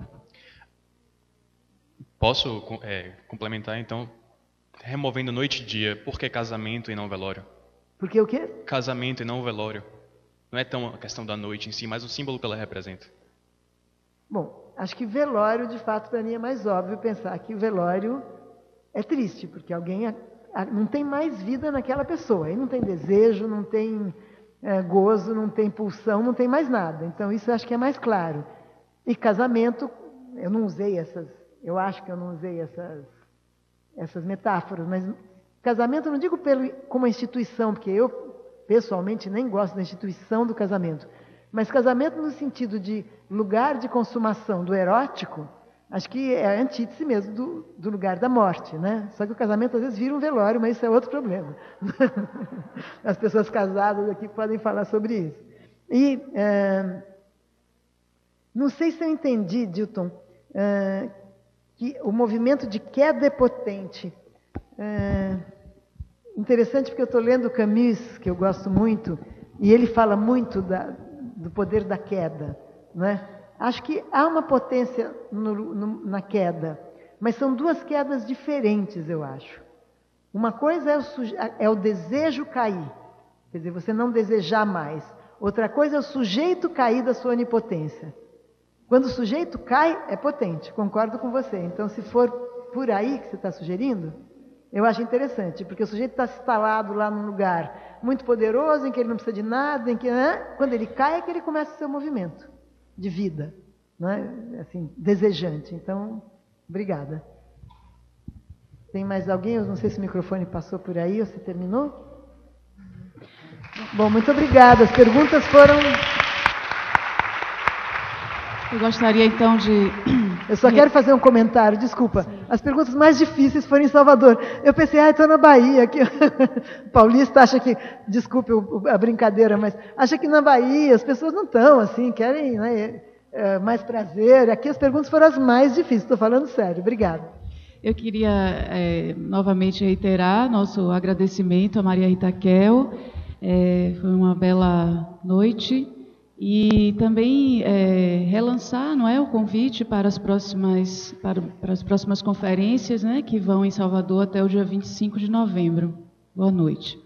Posso é, complementar, então, removendo noite e dia, por que casamento e não velório? Por que o quê? Casamento e não velório. Não é tão a questão da noite em si, mas o símbolo que ela representa. Bom, acho que velório, de fato, para mim é mais óbvio pensar que o velório é triste, porque alguém a, a, não tem mais vida naquela pessoa. Aí não tem desejo, não tem é, gozo, não tem pulsão, não tem mais nada. Então, isso eu acho que é mais claro. E casamento, eu não usei essas, eu acho que eu não usei essas, essas metáforas, mas casamento eu não digo pelo, como instituição, porque eu, pessoalmente, nem gosto da instituição do casamento. Mas casamento no sentido de lugar de consumação do erótico, acho que é a antítese mesmo do, do lugar da morte, né? Só que o casamento às vezes vira um velório, mas isso é outro problema. As pessoas casadas aqui podem falar sobre isso. E é, não sei se eu entendi, Dilton, é, que o movimento de queda é potente. É, interessante porque eu estou lendo Camus, que eu gosto muito, e ele fala muito da, do poder da queda, né? Acho que há uma potência no, no, na queda, mas são duas quedas diferentes, eu acho. Uma coisa é o, é o desejo cair, quer dizer, você não desejar mais. Outra coisa é o sujeito cair da sua onipotência. Quando o sujeito cai, é potente, concordo com você. Então, se for por aí que você está sugerindo, eu acho interessante, porque o sujeito está instalado lá num lugar muito poderoso, em que ele não precisa de nada, em que, né? Quando ele cai é que ele começa o seu movimento de vida, né? Assim, desejante. Então, obrigada. Tem mais alguém? Eu não sei se o microfone passou por aí ou se terminou. Bom, muito obrigada. As perguntas foram... Eu gostaria, então, de... Eu só quero fazer um comentário, desculpa. Sim. As perguntas mais difíceis foram em Salvador. Eu pensei, ah, estou na Bahia. Aqui. O paulista acha que... Desculpe a brincadeira, mas acha que na Bahia as pessoas não estão assim, querem, né, mais prazer. Aqui as perguntas foram as mais difíceis, estou falando sério. Obrigada. Eu queria é, novamente reiterar nosso agradecimento a Maria Rita Kel. É, foi uma bela noite. E também é, relançar, não é, o convite para as próximas, para, para as próximas conferências, né, que vão em Salvador até o dia vinte e cinco de novembro. Boa noite.